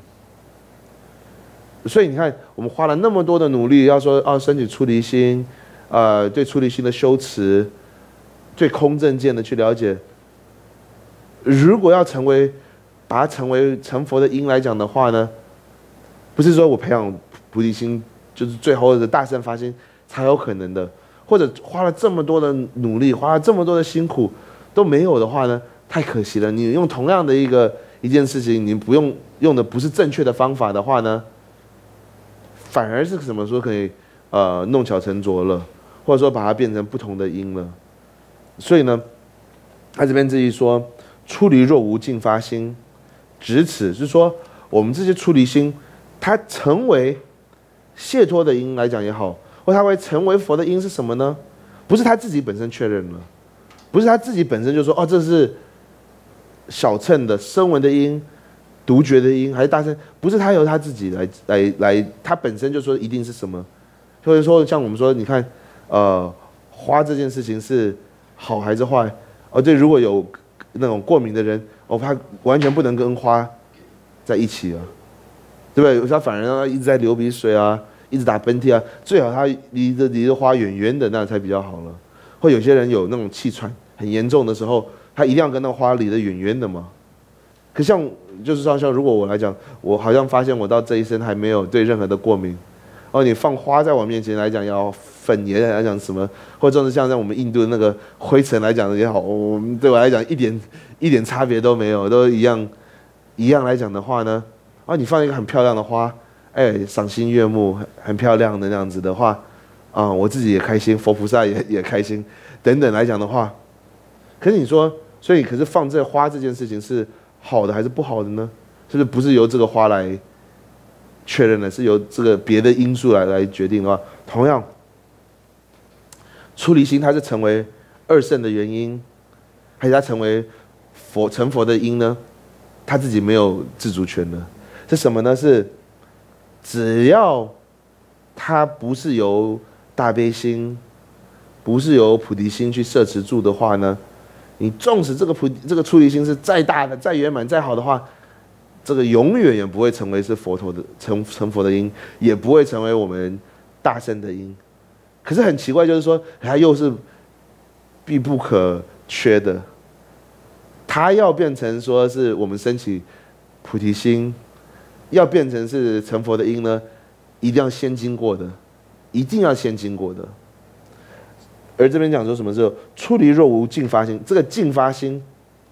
所以你看，我们花了那么多的努力，要说啊，升起出离心，呃，对出离心的修持，对空正见的去了解。如果要成为，把它成为成佛的因来讲的话呢，不是说我培养菩提心就是最后的大圣发心才有可能的，或者花了这么多的努力，花了这么多的辛苦都没有的话呢，太可惜了。你用同样的一个一件事情，你不用用的不是正确的方法的话呢，反而是怎么说可以呃弄巧成拙了，或者说把它变成不同的因了。所以呢，他这边这一说，出离若无尽发心，指此是说我们这些出离心，它成为解脱的因来讲也好，或它会成为佛的因是什么呢？不是他自己本身确认了，不是他自己本身就说哦这是小乘的声闻的因、独觉的因，还是大乘？不是他由他自己来来来，他本身就说一定是什么，或者说像我们说，你看，呃，花这件事情是好还是坏？哦，对，如果有那种过敏的人，哦，他完全不能跟花在一起啊。对不对？他反而让他一直在流鼻水啊，一直打喷嚏啊，最好他离着离着花远远的，那才比较好了。或有些人有那种气喘很严重的时候，他一定要跟那花离得远远的嘛。可像就是说，像如果我来讲，我好像发现我到这一生还没有对任何的过敏。哦，你放花在我面前来讲，要粉盐来讲什么，或者是像在我们印度的那个灰尘来讲也好，我们对我来讲一点一点差别都没有，都一样一样来讲的话呢。啊，你放一个很漂亮的花，哎，赏心悦目，很很漂亮的那样子的话，啊，我自己也开心，佛菩萨也也开心，等等来讲的话，可是你说，所以可是放这花这件事情是好的还是不好的呢？是不是不是由这个花来确认的，是由这个别的因素来来决定的话，同样，出离心它是成为二圣的原因，还是它成为佛成佛的因呢？他自己没有自主权的。是什么呢？是只要它不是由大悲心，不是由菩提心去摄持住的话呢，你纵使这个菩这个出离心是再大的、再圆满、再好的话，这个永远也不会成为是佛陀的成成佛的因，也不会成为我们大圣的因。可是很奇怪，就是说它又是必不可缺的，它要变成说是我们升起菩提心。要变成是成佛的因呢，一定要先经过的，一定要先经过的。而这边讲说什么时候出离若无尽发心，这个尽发心，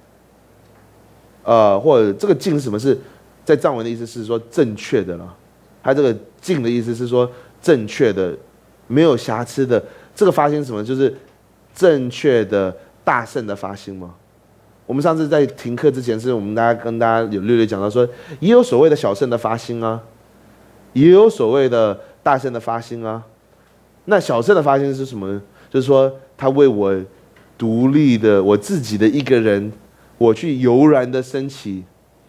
呃，或者这个尽是什么？是在藏文的意思是说正确的了。它这个尽的意思是说正确的，没有瑕疵的。这个发心是什么？就是正确的大圣的发心嘛。我们上次在停课之前，是我们大家跟大家有略略讲到说，也有所谓的小圣的发心啊，也有所谓的大圣的发心啊。那小圣的发心是什么呢？就是说，他为我独立的我自己的一个人，我去悠然的升起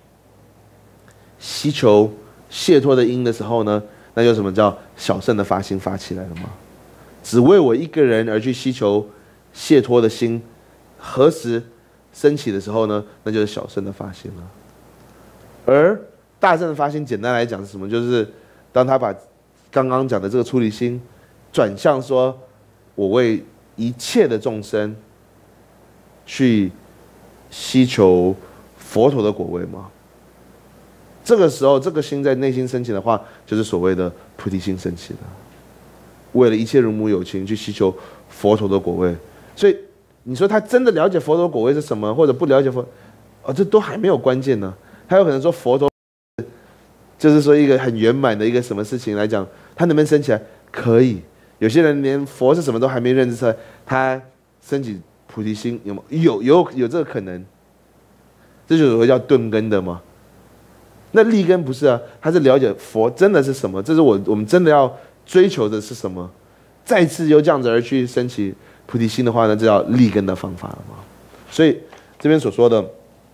希求解脱的因的时候呢，那就什么叫小圣的发心发起来了吗？只为我一个人而去希求解脱的心，何时升起的时候呢，那就是小圣的发心了。而大圣的发心，简单来讲是什么？就是当他把刚刚讲的这个出离心，转向说，我为一切的众生去希求佛陀的果位吗？这个时候，这个心在内心升起的话，就是所谓的菩提心升起的，为了一切如母有情去希求佛陀的果位。所以你说他真的了解佛陀果位是什么，或者不了解佛，哦，这都还没有关键呢。他有可能说佛陀就是说一个很圆满的一个什么事情来讲，他能不能升起来？可以。有些人连佛是什么都还没认知出来，他升起菩提心有没有？有有有这个可能。这就是会叫顿根的吗？那立根不是啊，他是了解佛真的是什么，这是我我们真的要追求的是什么。再次又这样子而去升起菩提心的话呢，这叫立根的方法了嘛。所以这边所说的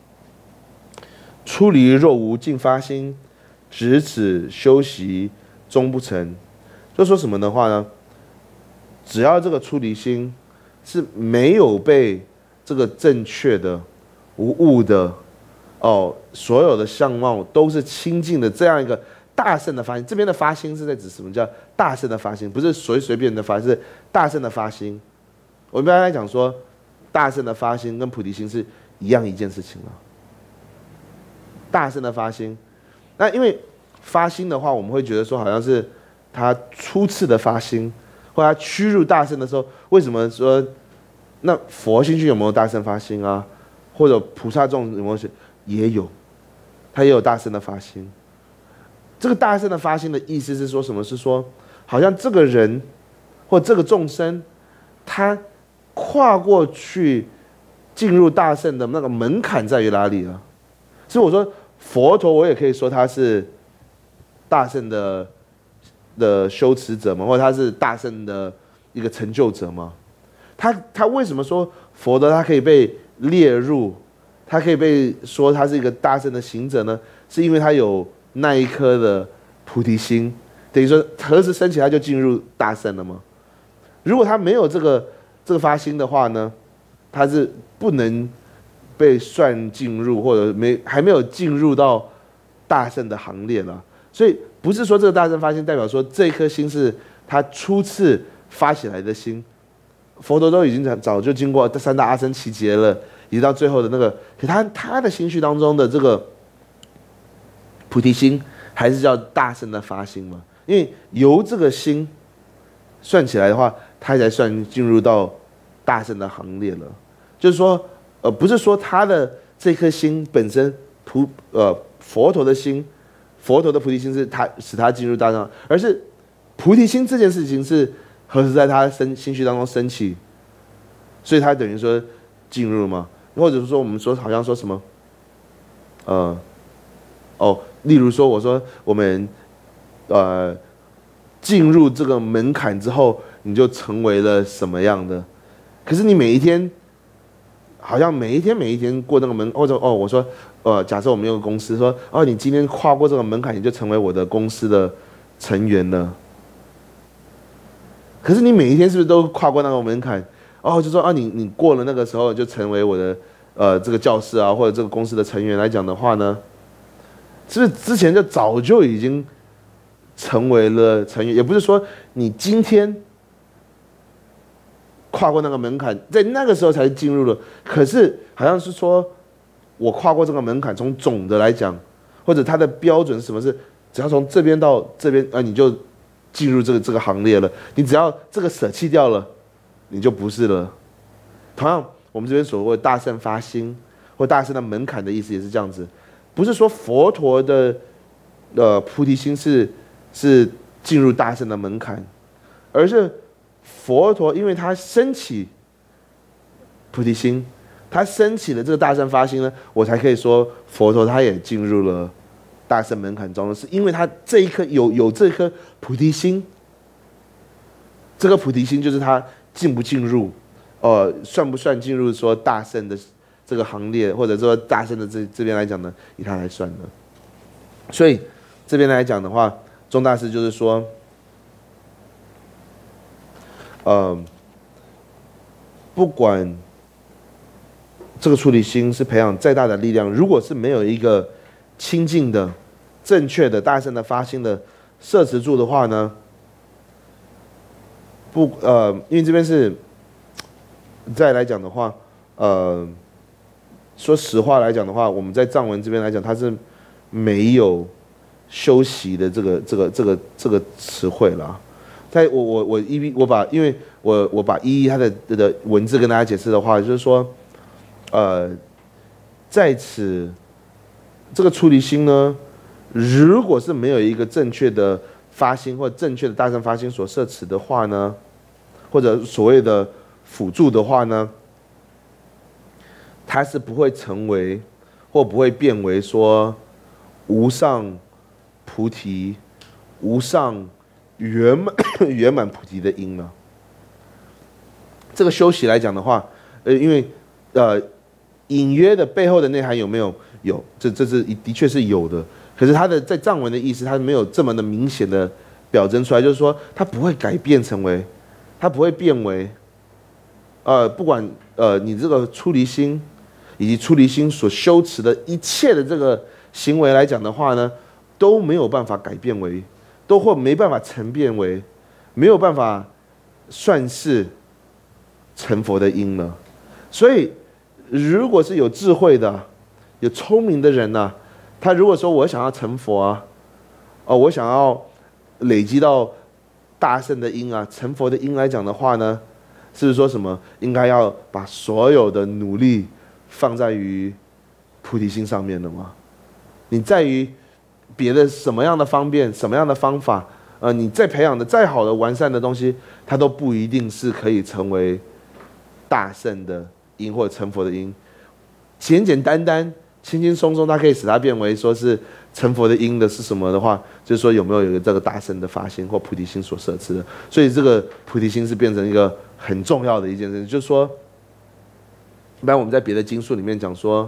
出离若无尽发心，直指修习终不成，就说什么的话呢？只要这个出离心是没有被这个正确的、无误的哦，所有的相貌都是清净的，这样一个大圣的发心。这边的发心是在指什么叫大圣的发心？不是随随便的发，是大圣的发心。我们一般来讲说，大圣的发心跟菩提心是一样一件事情啊。大圣的发心，那因为发心的话，我们会觉得说好像是他初次的发心，或他趋入大圣的时候，为什么说那佛心去有没有大圣发心啊？或者菩萨众有没有？也有，他也有大圣的发心。这个大圣的发心的意思是说什么？是说好像这个人或这个众生，他跨过去进入大圣的那个门槛在于哪里啊？所以我说佛陀，我也可以说他是大圣的的修持者嘛，或者他是大圣的一个成就者嘛。他他为什么说佛陀他可以被列入？他可以被说他是一个大圣的行者呢，是因为他有那一颗的菩提心，等于说何时升起他就进入大圣了吗？如果他没有这个这个发心的话呢，他是不能被算进入，或者没还没有进入到大圣的行列了。所以不是说这个大圣发心代表说这颗心是他初次发起来的心，佛陀都已经早就经过三大阿僧祇劫了。一直到最后的那个，可他他的心绪当中的这个菩提心，还是叫大圣的发心嘛？因为由这个心算起来的话，他才算进入到大圣的行列了。就是说，呃，不是说他的这颗心本身菩呃佛陀的心，佛陀的菩提心是他使他进入大圣，而是菩提心这件事情是何时在他身心绪当中升起，所以他等于说进入吗？或者是说我们说好像说什么，呃，哦，例如说我说我们呃进入这个门槛之后，你就成为了什么样的？可是你每一天，好像每一天每一天过那个门，或者哦，我说呃，假设我们有个公司说，哦，你今天跨过这个门槛，你就成为我的公司的成员了。可是你每一天是不是都跨过那个门槛？哦，就说啊，你你过了那个时候就成为我的呃这个教师啊，或者这个公司的成员来讲的话呢，是不是之前就早就已经成为了成员？也不是说你今天跨过那个门槛，在那个时候才进入了。可是好像是说我跨过这个门槛，从总的来讲，或者它的标准是什么？是只要从这边到这边啊，你就进入这个这个行列了。你只要这个舍弃掉了，你就不是了。同样，我们这边所谓大圣发心或大圣的门槛的意思也是这样子，不是说佛陀的呃菩提心是是进入大圣的门槛，而是佛陀因为他升起菩提心，他升起了这个大圣发心呢，我才可以说佛陀他也进入了大圣门槛中，是因为他这一颗有有这颗菩提心，这个菩提心就是他进不进入，呃，算不算进入说大圣的这个行列，或者说大圣的这这边来讲呢，以他来算的。所以这边来讲的话，宗大师就是说，呃，不管这个出离心是培养再大的力量，如果是没有一个清净的、正确的、大圣的发心的摄持住的话呢， 不呃，因为这边是再来讲的话，呃，说实话来讲的话，我们在藏文这边来讲，它是没有休息的这个这个这个这个词汇啦。在我我我一我把因为我我把一一它的的文字跟大家解释的话，就是说，呃，在此这个出离心呢，如果是没有一个正确的发心或正确的大乘发心所摄持的话呢，或者所谓的辅助的话呢，它是不会成为或不会变为说无上菩提、无上圆满圆满菩提的因呢。这个修习来讲的话，呃，因为呃隐约的背后的内涵有没有？有，这这是的确是有的。可是它的在藏文的意思，它没有这么的明显的表征出来，就是说它不会改变成为，它不会变为，呃，不管呃你这个出离心以及出离心所修持的一切的这个行为来讲的话呢，都没有办法改变为，都或没办法成变为，没有办法算是成佛的因了。所以，如果是有智慧的、有聪明的人呢、啊，他如果说我想要成佛啊，哦，我想要累积到大圣的因啊，成佛的因来讲的话呢，是不是说什么应该要把所有的努力放在于菩提心上面了吗？你在于别的什么样的方便、什么样的方法，呃，你再培养的再好的完善的东西，它都不一定是可以成为大圣的因或者成佛的因。简简单单、轻轻松松，它可以使它变为说是成佛的因的是什么的话，就是说有没有有一个这个大圣的发心或菩提心所摄持的。所以这个菩提心是变成一个很重要的一件事，就是说，一般我们在别的经书里面讲说，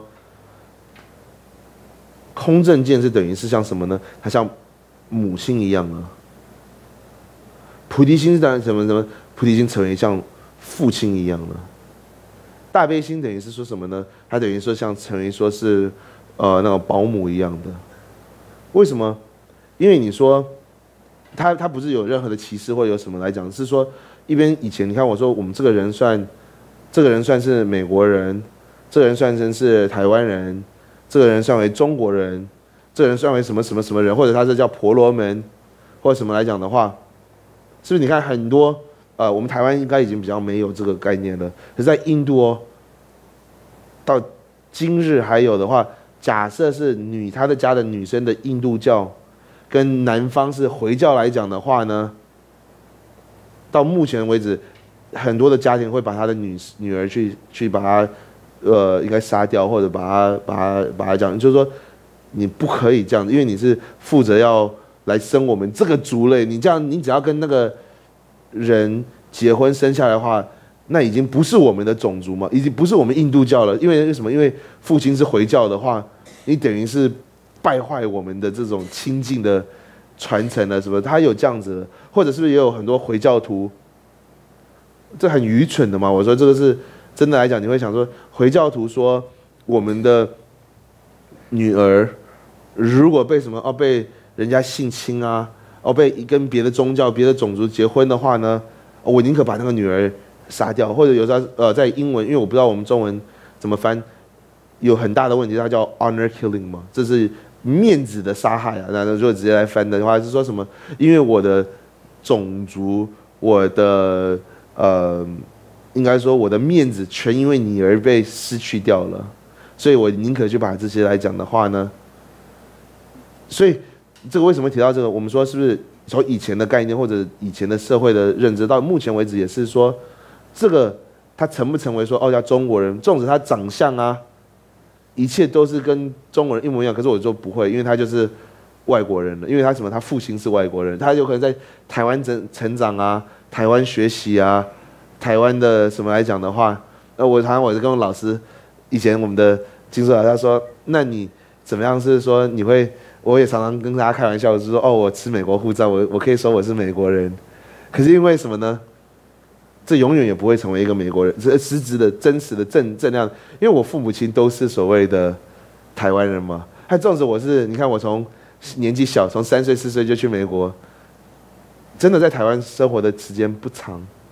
空正见是等于是像什么呢？它像母亲一样啊。菩提心是当然什么什么？菩提心成为像父亲一样的。大悲心等于是说什么呢？它等于说像成为说是，呃，那种保姆一样的。为什么？因为你说，他他不是有任何的歧视或有什么来讲，是说一边以前你看我说我们这个人算，这个人算是美国人，这个人算成是台湾人，这个人算为中国人，这个人算为什么什么什么人，或者他是叫婆罗门，或者什么来讲的话，是不是？你看很多。呃，我们台湾应该已经比较没有这个概念了。可是，在印度哦，到今日还有的话，假设是女她的家的女生的印度教，跟南方是回教来讲的话呢，到目前为止，很多的家庭会把他的女女儿去去把她，呃，应该杀掉，或者把她把她把她讲，就是说你不可以这样，因为你是负责要来生我们这个族类，你这样你只要跟那个人结婚生下来的话，那已经不是我们的种族嘛，已经不是我们印度教了。因为为什么？因为父亲是回教的话，你等于是败坏我们的这种亲近的传承了，是不是？他有这样子的，或者是不是也有很多回教徒？这很愚蠢的嘛。我说这个是真的来讲，你会想说，回教徒说我们的女儿如果被什么哦被人家性侵啊。哦，被跟别的宗教、别的种族结婚的话呢，哦、我宁可把那个女儿杀掉，或者有时候呃，在英文，因为我不知道我们中文怎么翻，有很大的问题，它叫 honor killing 嘛，这是面子的杀害啊。那如果直接来翻的话，是说什么？因为我的种族，我的呃，应该说我的面子全因为你而被失去掉了，所以我宁可去把这些来讲的话呢，所以。这个为什么提到这个？我们说是不是从以前的概念或者以前的社会的认知，到目前为止也是说，这个他成不成为说哦叫中国人，纵使他长相啊，一切都是跟中国人一模一样，可是我说不会，因为他就是外国人了，因为他什么？他父亲是外国人，他有可能在台湾成成长啊，台湾学习啊，台湾的什么来讲的话，那我常常我是跟我老师，以前我们的金叔老师他说，那你怎么样是说你会？我也常常跟大家开玩笑，就是说，哦，我持美国护照，我我可以说我是美国人，可是因为什么呢？这永远也不会成为一个美国人，这实质的、真实的正正量。因为我父母亲都是所谓的台湾人嘛，还纵使我是，你看我从年纪小，从三岁四岁就去美国，真的在台湾生活的时间不长，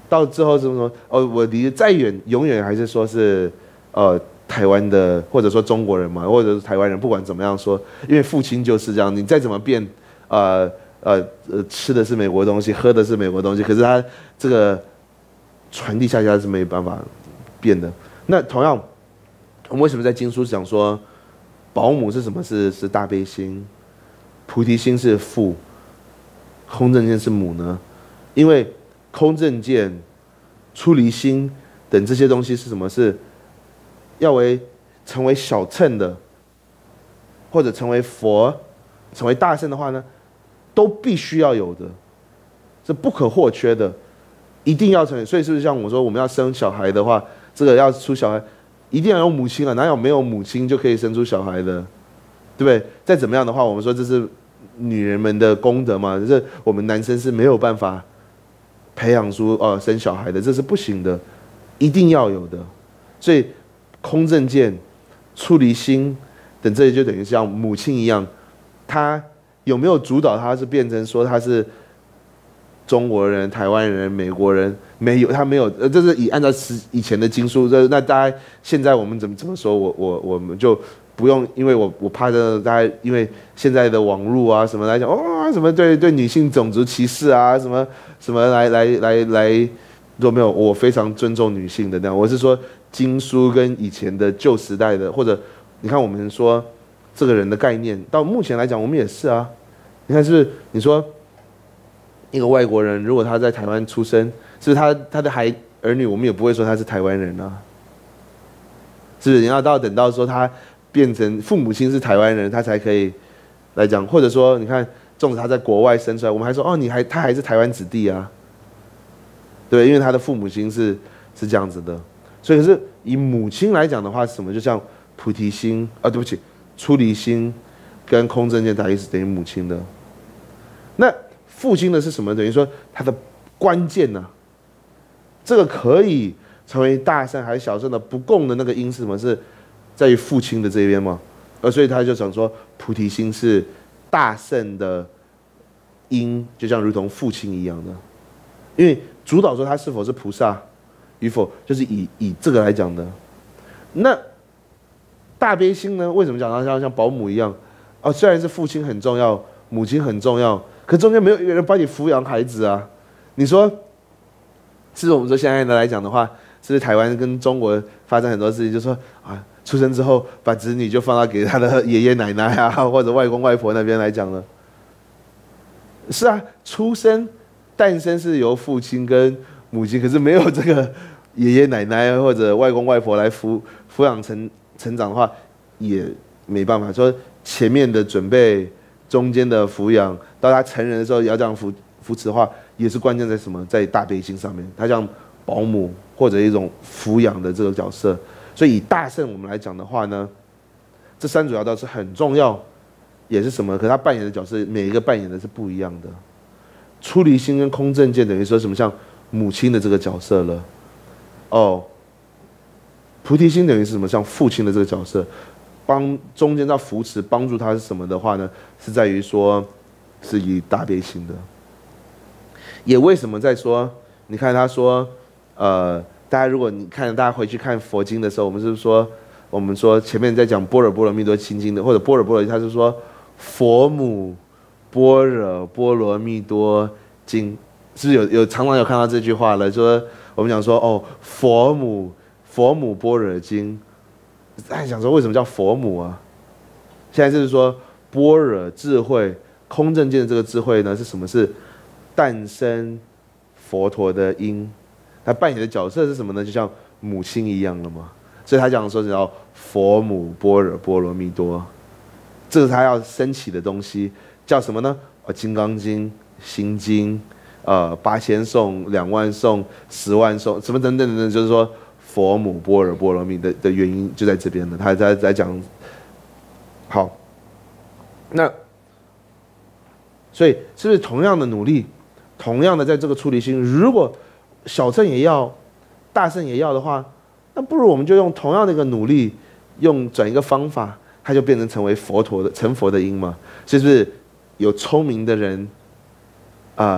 到之后什么什么哦，我离得再远，永远还是说是呃台湾的，或者说中国人嘛，或者是台湾人，不管怎么样说，因为父亲就是这样，你再怎么变，呃呃呃，吃的是美国东西，喝的是美国东西，可是他这个传递下去他是没办法变的。那同样，我们为什么在经书讲说，保姆是什么？是是大悲心，菩提心是父，空正见是母呢？因为空正见、出离心等这些东西是什么？是要为成为小乘的，或者成为佛、成为大乘的话呢，都必须要有的，是不可或缺的，一定要成为。所以是不是像我说，我们要生小孩的话，这个要出小孩，一定要有母亲啊，哪有没有母亲就可以生出小孩的，对不对？再怎么样的话，我们说这是女人们的功德嘛，就是我们男生是没有办法培养出哦、呃、生小孩的，这是不行的，一定要有的。所以空正见、出离心等这些就等于像母亲一样，她有没有主导她是变成说她是中国人、台湾人、美国人？没有，她没有。呃，这是以按照以前的经书，这那大家现在我们怎么怎么说？我我我们就不用，因为我我怕这大家因为现在的网络啊什么来讲，哦什么对对女性种族歧视啊什么什么来来来来，都没有。我非常尊重女性的那样，我是说。经书跟以前的旧时代的，或者你看我们说这个人的概念，到目前来讲，我们也是啊。你看是不是？你说一个外国人，如果他在台湾出生，是不是他他的孩儿女，我们也不会说他是台湾人啊。是不是？你要到等到说他变成父母亲是台湾人，他才可以来讲，或者说你看，纵使他在国外生出来，我们还说哦，你还他还是台湾子弟啊，对，因为他的父母亲是是这样子的。所以，可是以母亲来讲的话，是什么？就像菩提心啊，对不起，出离心跟空正见大意是等于母亲的。那父亲的是什么？等于说他的关键呢、啊？这个可以成为大圣还是小圣的不共的那个因是什么？是在于父亲的这边吗？而所以他就想说，菩提心是大圣的因，就像如同父亲一样的，因为主导说他是否是菩萨。与否，就是以以这个来讲的。那大悲心呢？为什么讲到像像保姆一样？哦，虽然是父亲很重要，母亲很重要，可中间没有一个人帮你抚养孩子啊。你说，是不是我们说现在的来讲的话，是不是台湾跟中国发生很多事情，就说啊，出生之后把子女就放到给他的爷爷奶奶啊，或者外公外婆那边来讲了。是啊，出生诞生是由父亲跟母亲，可是没有这个爷爷奶奶或者外公外婆来抚抚养成成长的话，也没办法说前面的准备，中间的抚养，到他成人的时候要这样扶扶持的话，也是关键在什么？在大悲心上面。他像保姆或者一种抚养的这个角色，所以以大圣我们来讲的话呢，这三主要道是很重要，也是什么？可他扮演的角色每一个扮演的是不一样的。出离心跟空正见等于说什么？像母亲的这个角色了，哦，菩提心等于是什么？像父亲的这个角色，帮中间要扶持帮助他是什么的话呢？是在于说，是以大悲心的。也为什么在说？你看他说，呃，大家如果你看大家回去看佛经的时候，我们是不是说，我们说前面在讲般若波罗蜜多心经的，或者般若波罗，他是说佛母般若波罗蜜多经。是不是有有常常有看到这句话了？说我们讲说哦，佛母佛母般若经，大家想说为什么叫佛母啊？现在就是说般若智慧、空正见的这个智慧呢，是什么？是诞生佛陀的因，他扮演的角色是什么呢？就像母亲一样了嘛。所以他讲说是叫佛母般若波罗蜜多，这是他要升起的东西，叫什么呢？哦，《金刚经》、《心经》。呃，八千颂、两万颂、十万颂，什么等等等等，就是说佛母般若波罗蜜的的原因就在这边了。他在在讲，好，那所以是不是同样的努力，同样的在这个出离心，如果小乘也要，大乘也要的话，那不如我们就用同样的一个努力，用转一个方法，它就变成成为佛陀的成佛的因嘛？是不是有聪明的人，啊、呃？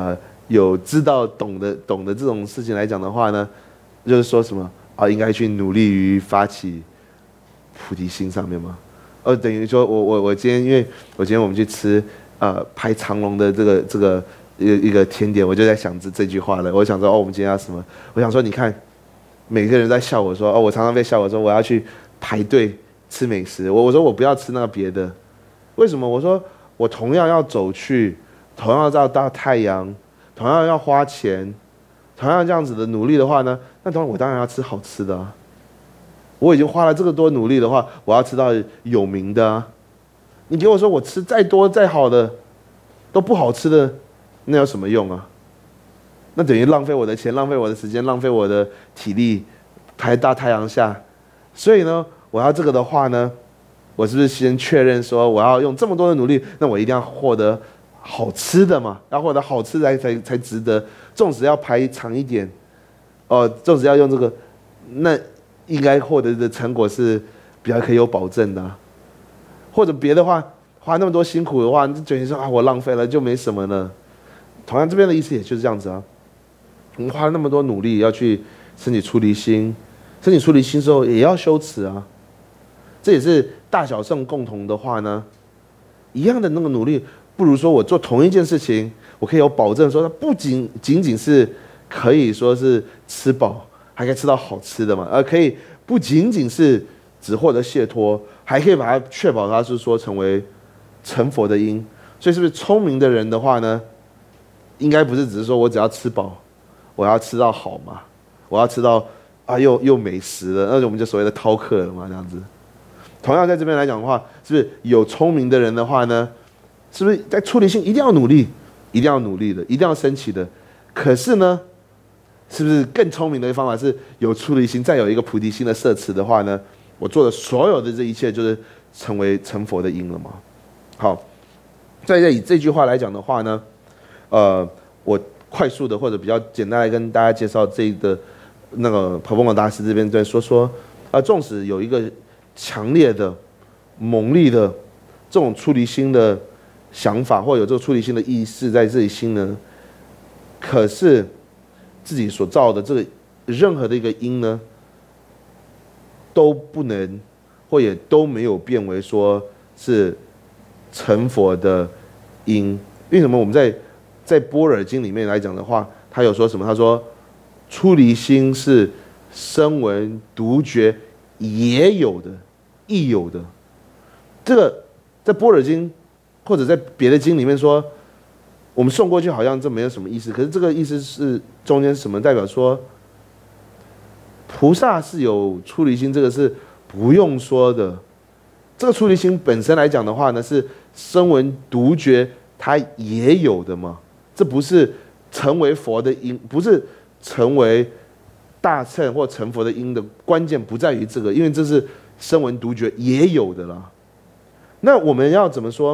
有知道懂得懂得这种事情来讲的话呢，就是说什么啊，应该去努力于发起菩提心上面吗？呃，等于说我我我今天因为我今天我们去吃呃排长龙的这个这个一个一个甜点，我就在想这这句话了。我想说哦，我们今天要什么？我想说你看，每个人在笑我说哦，我常常被笑我说我要去排队吃美食。我我说我不要吃那个别的，为什么？我说我同样要走去，同样要到太阳，同样要花钱，同样这样子的努力的话呢，那当然我当然要吃好吃的啊。我已经花了这个多努力的话，我要吃到有名的啊。你给我说我吃再多再好的都不好吃的，那有什么用啊？那等于浪费我的钱，浪费我的时间，浪费我的体力，排大太阳下。所以呢，我要这个的话呢，我是不是先确认说我要用这么多的努力，那我一定要获得好吃的嘛？要获得好吃的才才值得。纵使要排长一点，哦、呃，纵使要用这个，那应该获得的成果是比较可以有保证的、啊。或者别的话，花那么多辛苦的话，你就觉得说啊，我浪费了就没什么了。同样这边的意思也就是这样子啊。我们花了那么多努力要去升起出离心，升起出离心之后也要修持啊。这也是大小乘共同的话呢，一样的那个努力，不如说我做同一件事情，我可以有保证说，它不仅仅仅是可以说是吃饱，还可以吃到好吃的嘛，而可以不仅仅是只获得解脱，还可以把它确保它是说成为成佛的因。所以是不是聪明的人的话呢，应该不是只是说我只要吃饱，我要吃到好嘛，我要吃到啊又又美食了，那我们就所谓的饕客了嘛，这样子。同样在这边来讲的话，是不是有聪明的人的话呢，是不是在出离心一定要努力，一定要努力的，一定要升起的？可是呢，是不是更聪明的方法是有出离心，再有一个菩提心的摄持的话呢，我做的所有的这一切就是成为成佛的因了嘛？好，在这以这句话来讲的话呢，呃，我快速的或者比较简单来跟大家介绍这个那个婆婆摩大师这边在说说，啊，纵使有一个强烈的、猛烈的这种出离心的想法，或有这个出离心的意识在自己心呢，可是自己所造的这个任何的一个因呢，都不能，或也都没有变为说是成佛的因。为什么？我们在在般若经里面来讲的话，他有说什么？他说出离心是声闻独觉也有的，亦有的。这个在般若经或者在别的经里面说，我们送过去好像这没有什么意思。可是这个意思是中间什么？代表说菩萨是有出离心，这个是不用说的。这个出离心本身来讲的话呢，是声闻独觉它也有的嘛。这不是成为佛的因，不是成为大乘或成佛的因的关键不在于这个，因为这是声闻独觉也有的啦。那我们要怎么说？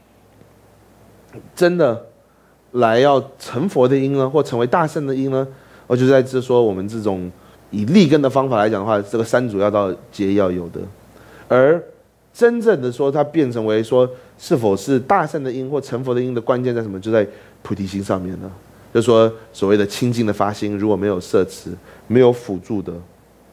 真的来要成佛的因呢，或成为大乘的因呢？我就在这说，我们这种以立根的方法来讲的话，这个三主要道皆要有的。而真正的说，它变成为说是否是大乘的因或成佛的因的关键在什么？就在菩提心上面呢。就是说，所谓的清净的发心，如果没有摄持，没有辅助的，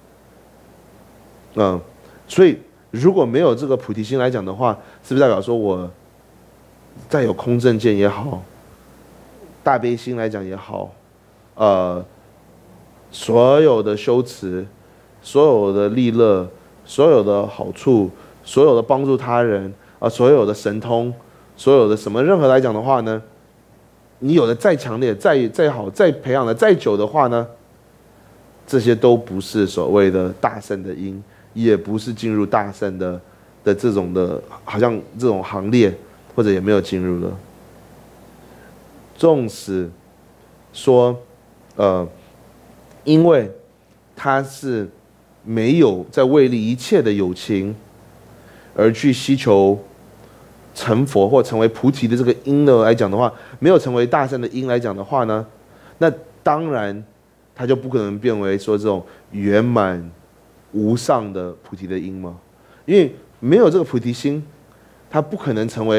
嗯，所以如果没有这个菩提心来讲的话，是不是代表说我再有空正见也好，大悲心来讲也好，呃，所有的修持，所有的利乐，所有的好处，所有的帮助他人啊、呃，所有的神通，所有的什么任何来讲的话呢？你有的再强烈、再再好、再培养的再久的话呢，这些都不是所谓的大乘的因，也不是进入大乘的的这种的，好像这种行列，或者也没有进入了。纵使说，呃，因为他是没有在为利一切的有情而去希求成佛或成为菩提的这个因呢来讲的话，没有成为大乘的因来讲的话呢，那当然它就不可能变为说这种圆满无上的菩提的因嘛。因为没有这个菩提心，它不可能成为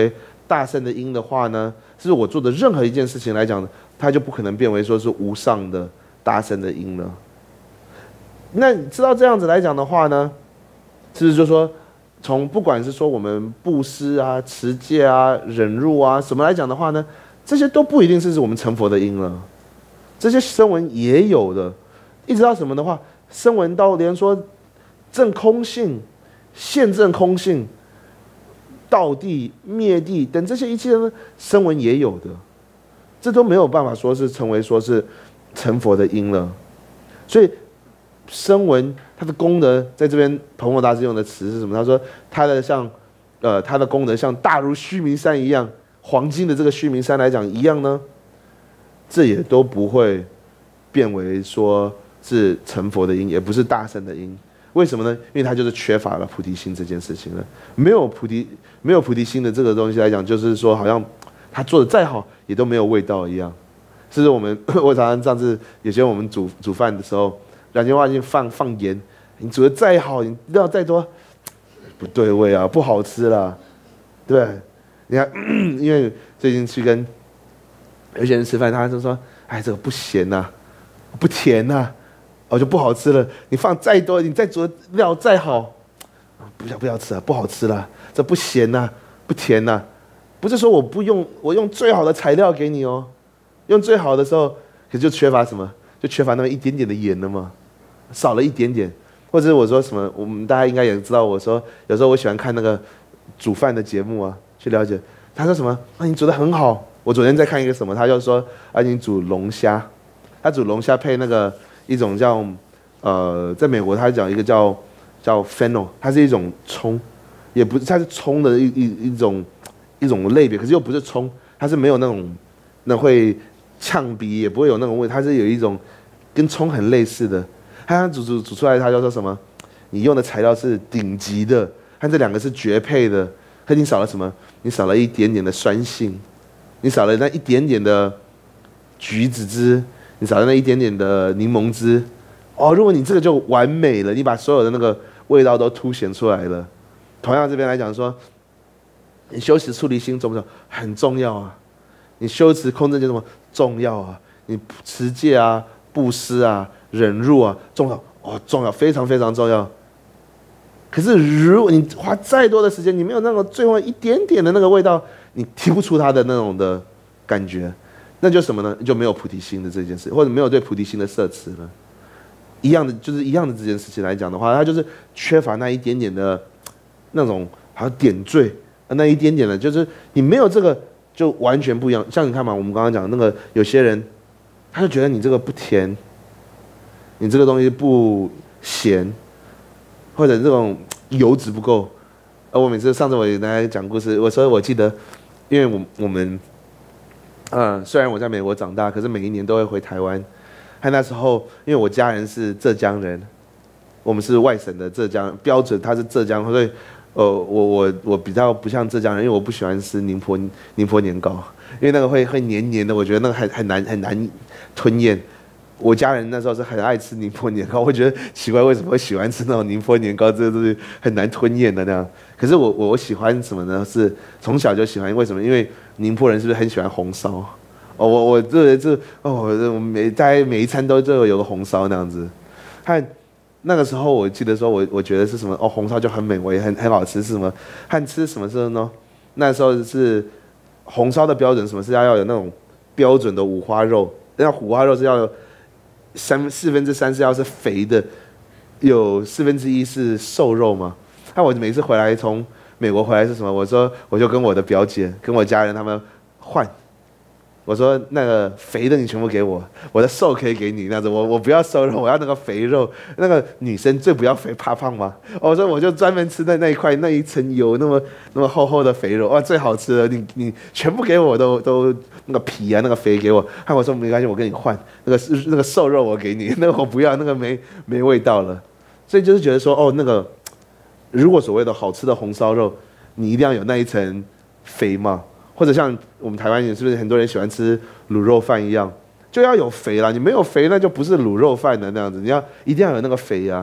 大声的音的话呢，是我做的任何一件事情来讲，它就不可能变为说是无上的大声的音了。那你知道这样子来讲的话呢，是不是就说，从不管是说我们布施啊、持戒啊、忍辱啊什么来讲的话呢，这些都不一定是我们成佛的因了。这些声闻也有的，一直到什么的话，声闻到连说证空性、现证空性、道地、灭地等这些一切的声闻也有的，这都没有办法说是成为说是成佛的因了。所以声闻它的功德，在这边彭博大师用的词是什么？他说他的像，呃，他的功德像大如须弥山一样，黄金的这个须弥山来讲一样呢，这也都不会变为说是成佛的因，也不是大乘的因。为什么呢？因为他就是缺乏了菩提心这件事情了。没有菩提，没有菩提心的这个东西来讲，就是说好像他做的再好，也都没有味道一样。是不是我们我常常上次有些我们煮煮饭的时候，两千万进放放盐，你煮的再好，你料再多，不对味啊，不好吃啦，对不对？你看，因为最近去跟有些人吃饭，他就说：“哎，这个不咸呐、啊，不甜呐、啊，哦就不好吃了。你放再多，你再煮的料再好，不要不要吃啊，不好吃了。这不咸呐、啊，不甜呐、啊，不是说我不用，我用最好的材料给你哦，用最好的时候，可就缺乏什么？就缺乏那么一点点的盐了嘛。”少了一点点，或者我说什么，我们大家应该也知道。我说有时候我喜欢看那个煮饭的节目啊，去了解。他说什么啊？你煮得很好。我昨天在看一个什么，他就说啊，你煮龙虾，他煮龙虾配那个一种叫呃，在美国他讲一个叫叫 fennel， 它是一种葱，也不是它是葱的一一一种一种类别，可是又不是葱，它是没有那种那会呛鼻，也不会有那种味，它是有一种跟葱很类似的。他煮煮煮出来，他就说什么？你用的材料是顶级的，和这两个是绝配的。可你少了什么？你少了一点点的酸性，你少了那一点点的橘子汁，你少了那一点点的柠檬汁。哦，如果你这个就完美了，你把所有的那个味道都凸显出来了。同样这边来讲说，你修持出离心重不重要？很重要啊。你修持空正见什么重要啊？你持戒啊、布施啊、忍辱啊，重要哦，重要，非常非常重要。可是如果你花再多的时间，你没有那种最后一点点的那个味道，你提不出它的那种的感觉，那就什么呢？就没有菩提心的这件事，或者没有对菩提心的摄持了。一样的，就是一样的这件事情来讲的话，它就是缺乏那一点点的那种好像点缀，那一点点的，就是你没有这个，就完全不一样。像你看嘛，我们刚刚讲那个有些人，他就觉得你这个不甜。你这个东西不咸，或者这种油脂不够。而我每次上次我给大家讲故事，我说我记得，因为我我们，呃，虽然我在美国长大，可是每一年都会回台湾。还那时候，因为我家人是浙江人，我们是外省的浙江标准，他是浙江，所以，呃，我我我比较不像浙江人，因为我不喜欢吃宁波宁波年糕，因为那个会会黏黏的，我觉得那个很很难很难吞咽。我家人那时候是很爱吃宁波年糕，我觉得奇怪为什么会喜欢吃那种宁波年糕，这个东西很难吞咽的那样。可是我我喜欢什么呢？是从小就喜欢，为什么？因为宁波人是不是很喜欢红烧？哦，我我这这哦，我每大概每一餐都就有个红烧那样子。和那个时候我记得说我我觉得是什么？哦，红烧就很美味，很很好吃，是什么？和吃什么时候呢？那时候是红烧的标准，什么是要要有那种标准的五花肉，那五花肉是要有。三四分之三是要是肥的，有四分之一是瘦肉吗？那我每次回来从美国回来是什么？我说我就跟我的表姐跟我家人他们换，我说那个肥的你全部给我，我的瘦可以给你那样子，我我不要瘦肉，我要那个肥肉。那个女生最不要肥怕胖吗？我说我就专门吃的那一块那一层油那么那么厚厚的肥肉，哇最好吃了，你你全部给我都都那个皮啊那个肥给我。还我说没关系，我跟你换那个那个瘦肉我给你，那个我不要，那个没没味道了。所以就是觉得说哦那个如果所谓的好吃的红烧肉，你一定要有那一层肥嘛。或者像我们台湾人是不是很多人喜欢吃卤肉饭一样，就要有肥啦，你没有肥那就不是卤肉饭的那样子，你要一定要有那个肥啊，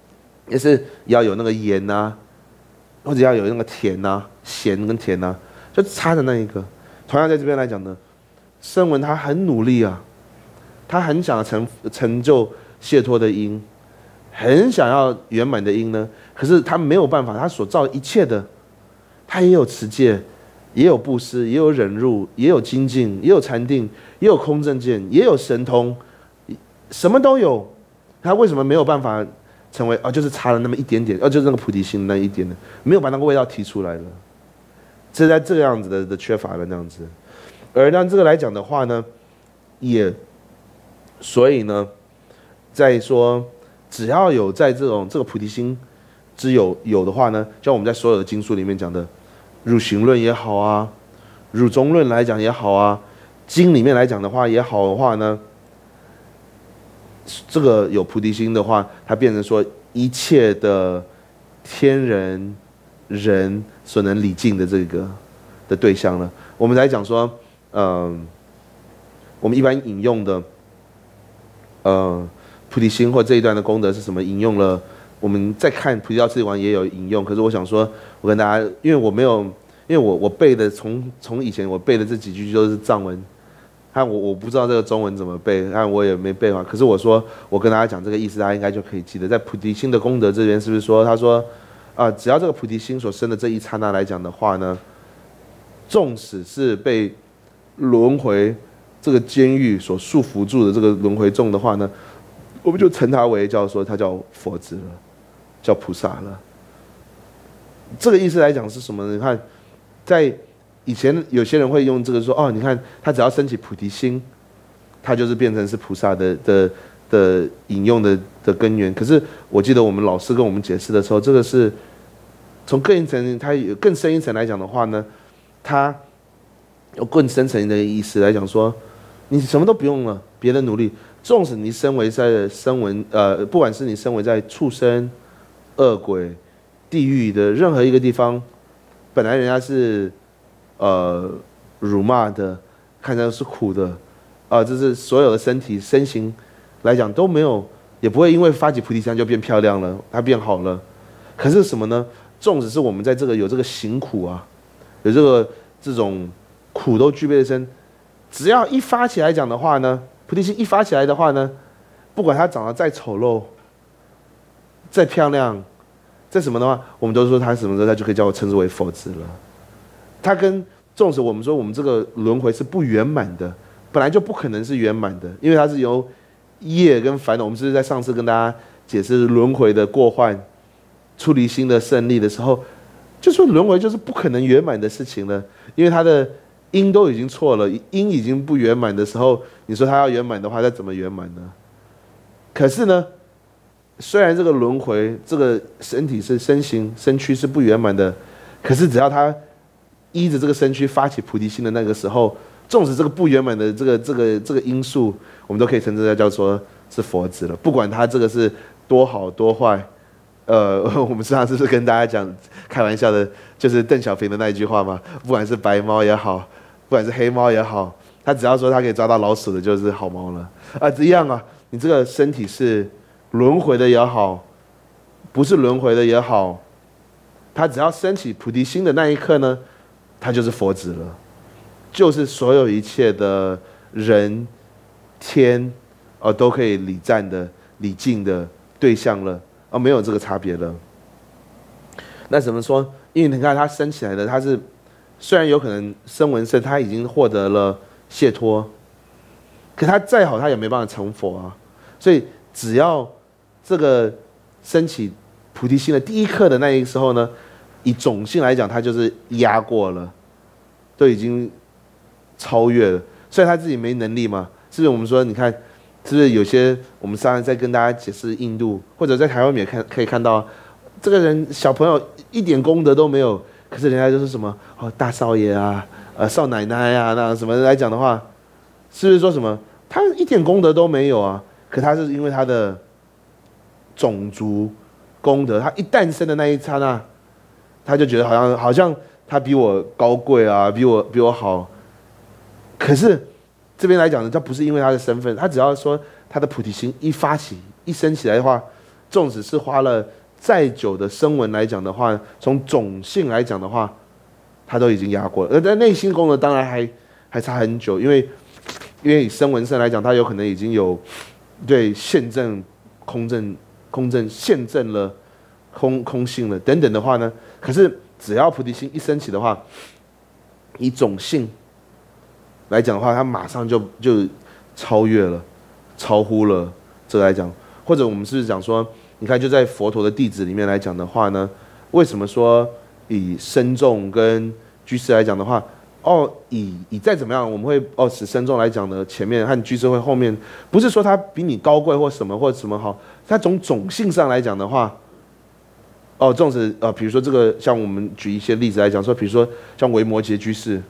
也是要有那个盐啊，或者要有那个甜啊，咸跟甜啊， 就差的那一个。同样在这边来讲呢，声闻他很努力啊，他很想要成成就解脱的因，很想要圆满的因呢，可是他没有办法，他所造一切的，他也有持戒，也有布施，也有忍辱，也有精进，也有禅定，也有空正见，也有神通，什么都有。他为什么没有办法成为啊？就是差了那么一点点，啊，就是那个菩提心那一点的，没有把那个味道提出来了。这在这个样子的的缺乏了那样子。而让这个来讲的话呢，也所以呢，在说只要有在这种这个菩提心之有有的话呢，就像我们在所有的经书里面讲的，入行论也好啊，入中论来讲也好啊，经里面来讲的话也好的话呢，这个有菩提心的话，它变成说一切的天人人所能礼敬的这个的对象了。我们来讲说，嗯、呃，我们一般引用的，呃，菩提心或这一段的功德是什么？引用了，我们在看《菩提道次第王》也有引用。可是我想说，我跟大家，因为我没有，因为我我背的从从以前我背的这几句都是藏文，看我我不知道这个中文怎么背，看我也没背完。可是我说，我跟大家讲这个意思，大家应该就可以记得。在菩提心的功德这边，是不是说他说，啊、呃，只要这个菩提心所生的这一刹那来讲的话呢，纵使是被轮回这个监狱所束缚住的这个轮回众的话呢，我们就称它为叫说它叫佛子了，叫菩萨了。这个意思来讲是什么呢？你看，在以前有些人会用这个说，哦，你看他只要升起菩提心，他就是变成是菩萨的的的引用的的根源。可是我记得我们老师跟我们解释的时候，这个是从更一层，它有更深一层来讲的话呢，它有更深层的意思来讲说，你什么都不用了，别的努力，纵使你身为在声闻，呃，不管是你身为在畜生、恶鬼、地狱的任何一个地方，本来人家是呃辱骂的，看起来是苦的，啊、呃，这是所有的身体身形来讲都没有，也不会因为发起菩提心就变漂亮了，它变好了。可是什么呢？纵使是我们在这个有这个行苦啊，有这个这种苦都具备的身，只要一发起来讲的话呢，菩提心一发起来的话呢，不管它长得再丑陋、再漂亮、再什么的话，我们都说它什么时候它就可以叫我称之为佛子了。它跟纵使我们说我们这个轮回是不圆满的，本来就不可能是圆满的，因为它是由业跟烦恼。我们是在上次跟大家解释轮回的过患、出离心的胜利的时候，就说轮回就是不可能圆满的事情了，因为它的因都已经错了，因已经不圆满的时候，你说它要圆满的话，再怎么圆满呢？可是呢，虽然这个轮回，这个身体是身形、身躯是不圆满的，可是只要它依着这个身躯发起菩提心的那个时候，纵使这个不圆满的这个这个这个因素，我们都可以称之它叫做是佛子了。不管它这个是多好多坏，呃，我们上次是跟大家讲开玩笑的，就是邓小平的那一句话嘛，不管是白猫也好，不管是黑猫也好，它只要说它可以抓到老鼠的，就是好猫了啊，一样啊。你这个身体是轮回的也好，不是轮回的也好，它只要升起菩提心的那一刻呢，它就是佛子了，就是所有一切的人天呃都可以礼赞的礼敬的对象了，而、哦、没有这个差别了。那怎么说？因为你看它升起来的，它是虽然有可能声闻圣他已经获得了解脱，可他再好他也没办法成佛啊。所以只要这个升起菩提心的第一刻的那一时候呢，以种性来讲，他就是压过了，都已经超越了。虽然他自己没能力嘛，是不是？我们说，你看，是不是有些我们上次在跟大家解释印度，或者在台湾也看可以看到，这个人小朋友一点功德都没有，可是人家就是什么哦大少爷啊，呃少奶奶啊，那什么来讲的话，是不是说什么他一点功德都没有啊？可他是因为他的种族功德，他一诞生的那一刹那，他就觉得好像好像他比我高贵啊，比我比我好。可是这边来讲呢，他不是因为他的身份，他只要说他的菩提心一发起、一升起来的话，纵使是花了再久的声闻来讲的话，从种性来讲的话， 他都已经压过了。而在内心功能当然还还差很久，因为因为以声闻圣来讲，他有可能已经有对现证、空证、空证现证了空空性了等等的话呢，可是只要菩提心一升起的话，以种性来讲的话，他马上就就超越了、超乎了这个来讲。或者我们是不是讲说，你看就在佛陀的弟子里面来讲的话呢，为什么说以僧众跟居士来讲的话，哦，以以再怎么样，我们会哦，使僧众来讲的前面和居士会后面，不是说他比你高贵或什么或什么好，他从种性上来讲的话，哦，纵使呃，比如说这个，像我们举一些例子来讲说，比如说像维摩诘居士，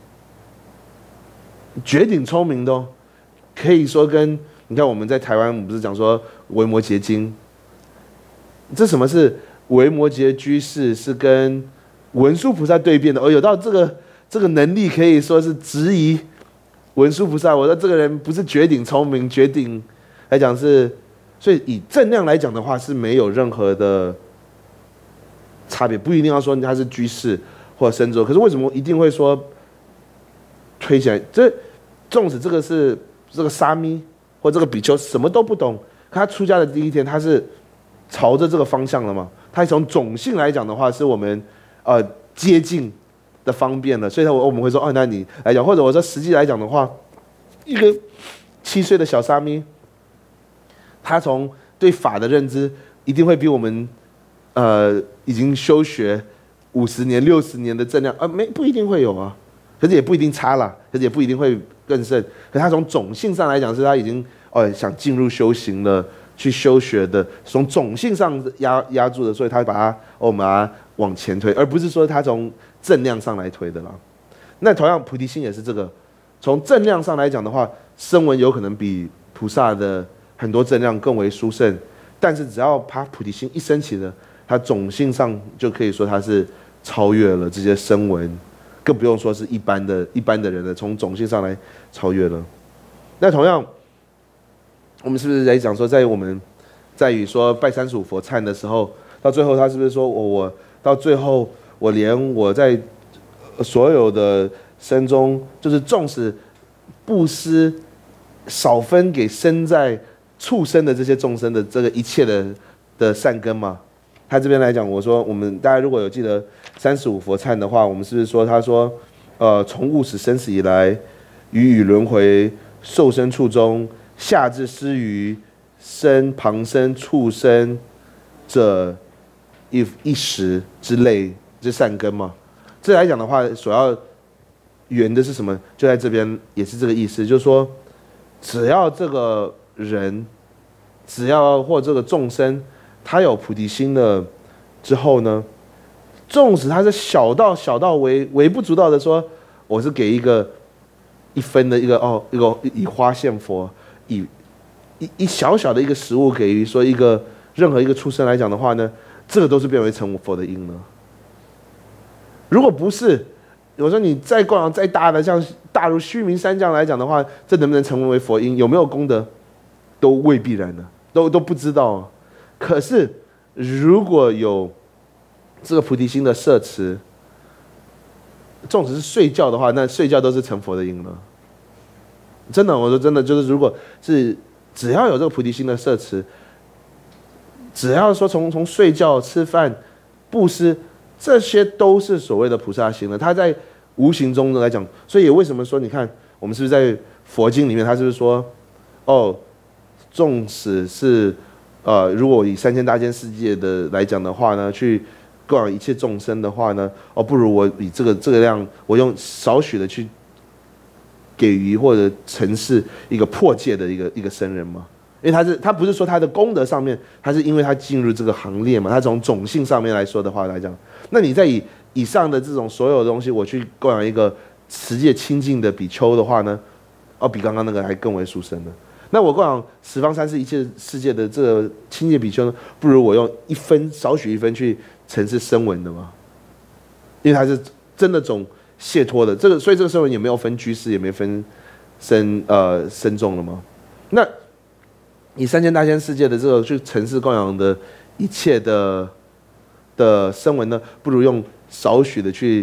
绝顶聪明的哦，可以说跟你看我们在台湾，我们不是讲说维摩诘经，这什么是维摩诘居士是跟文殊菩萨对辩的？哦，有到这个这个能力，可以说是质疑文殊菩萨。我说这个人不是绝顶聪明，绝顶来讲是，所以以正量来讲的话是没有任何的差别，不一定要说他是居士或者僧众。可是为什么一定会说推起来？这纵使这个是这个沙弥或这个比丘什么都不懂，他出家的第一天他是朝着这个方向了嘛？他从种性来讲的话，是我们呃接近的方便了，所以我我们会说哦，那你来讲，或者我说实际来讲的话，一个七岁的小沙弥，他从对法的认知一定会比我们呃已经修学五十年、六十年的正量啊，没不一定会有啊，可是也不一定差啦，可是也不一定会更甚。可是他从种性上来讲，是他已经哦想进入修行了。去修学的，从种性上压压住的，所以他把它，哦，我们把它往前推，而不是说他从正量上来推的啦。那同样菩提心也是这个，从正量上来讲的话，声闻有可能比菩萨的很多正量更为殊胜，但是只要他菩提心一升起了，他种性上就可以说他是超越了这些声闻，更不用说是一般的一般的人了，从种性上来超越了。那同样。我们是不是在讲说，在我们在于说拜三十五佛忏的时候，到最后他是不是说我我到最后我连我在所有的生中，就是纵使布施少分给身在畜生的这些众生的这个一切的的善根嘛？他这边来讲，我说我们大家如果有记得三十五佛忏的话，我们是不是说他说呃从物始生死以来，于与轮回受生处中。下至施于生旁生畜生者一一时之类之善根嘛？这来讲的话，所要圆的是什么？就在这边也是这个意思，就是说，只要这个人，只要或这个众生，他有菩提心了之后呢，纵使他是小到小到微微不足道的说，我是给一个一分的一个哦一个以花献佛。以一一小小的一个食物给予说一个任何一个畜生来讲的话呢，这个都是变为成佛的因了。如果不是，我说你再供养再大的，像大如须弥山这样来讲的话，这能不能成为佛因？有没有功德，都未必然的，都都不知道。可是如果有这个菩提心的摄持，纵使是睡觉的话，那睡觉都是成佛的因了。真的，我说真的，就是如果是只要有这个菩提心的摄持，只要说从从睡觉、吃饭、布施，这些都是所谓的菩萨行了。他在无形中来讲，所以为什么说你看我们是不是在佛经里面，他是不是说，哦，纵使是呃，如果以三千大千世界的来讲的话呢，去供养一切众生的话呢，哦，不如我以这个这个量，我用少许的去。给予或者呈示一个破戒的一个一个僧人嘛，因为他是他不是说他的功德上面，他是因为他进入这个行列嘛，他从种性上面来说的话来讲，那你在以以上的这种所有的东西，我去供养一个持戒清净的比丘的话呢，哦，比刚刚那个还更为殊胜的。那我供养十方三世一切世界的这个清净比丘呢，不如我用一分少许一分去呈示声闻的嘛，因为他是真的种。解脱的这个，所以这个声闻也没有分居士，也没分僧呃僧众了嘛。那以三千大千世界的这个去承事供养的一切的的声闻呢，不如用少许的去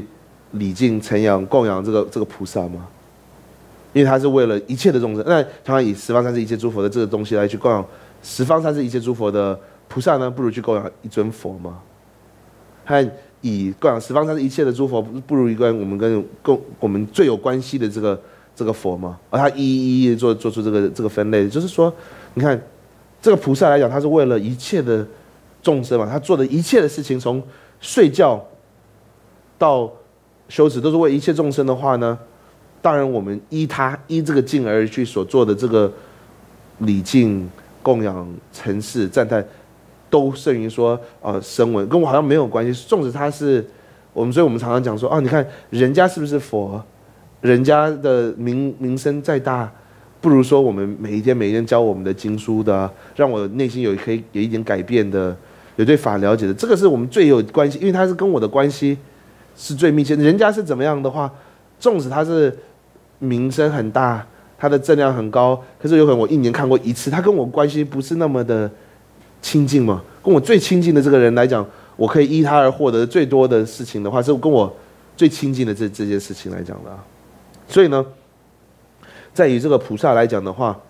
礼敬、承仰、供养这个这个菩萨吗？因为他是为了一切的众生。那同样以十方三世一切诸佛的这个东西来去供养十方三世一切诸佛的菩萨呢，不如去供养一尊佛吗？和以供养十方三世一切的诸佛，不如一个我们跟共我们最有关系的这个这个佛吗？而他一一一一做做出这个这个分类，就是说，你看这个菩萨来讲，他是为了一切的众生嘛，他做的一切的事情，从睡觉到修持，都是为一切众生的话呢，当然我们依他依这个敬而去所做的这个礼敬、供养、承事、赞叹，都胜于说呃声闻，跟我好像没有关系。纵使他是我们，所以我们常常讲说，哦，你看人家是不是佛，人家的名名声再大，不如说我们每一天每一天教我们的经书的、啊，让我内心有可以有一点改变的，有对法了解的，这个是我们最有关系，因为他是跟我的关系是最密切的。人家是怎么样的话，纵使他是名声很大，他的正量很高，可是有可能我一年看过一次，他跟我关系不是那么的亲近嘛。跟我最亲近的这个人来讲，我可以依他而获得最多的事情的话，是跟我最亲近的这这件事情来讲的、啊。所以呢，在于这个菩萨来讲的话，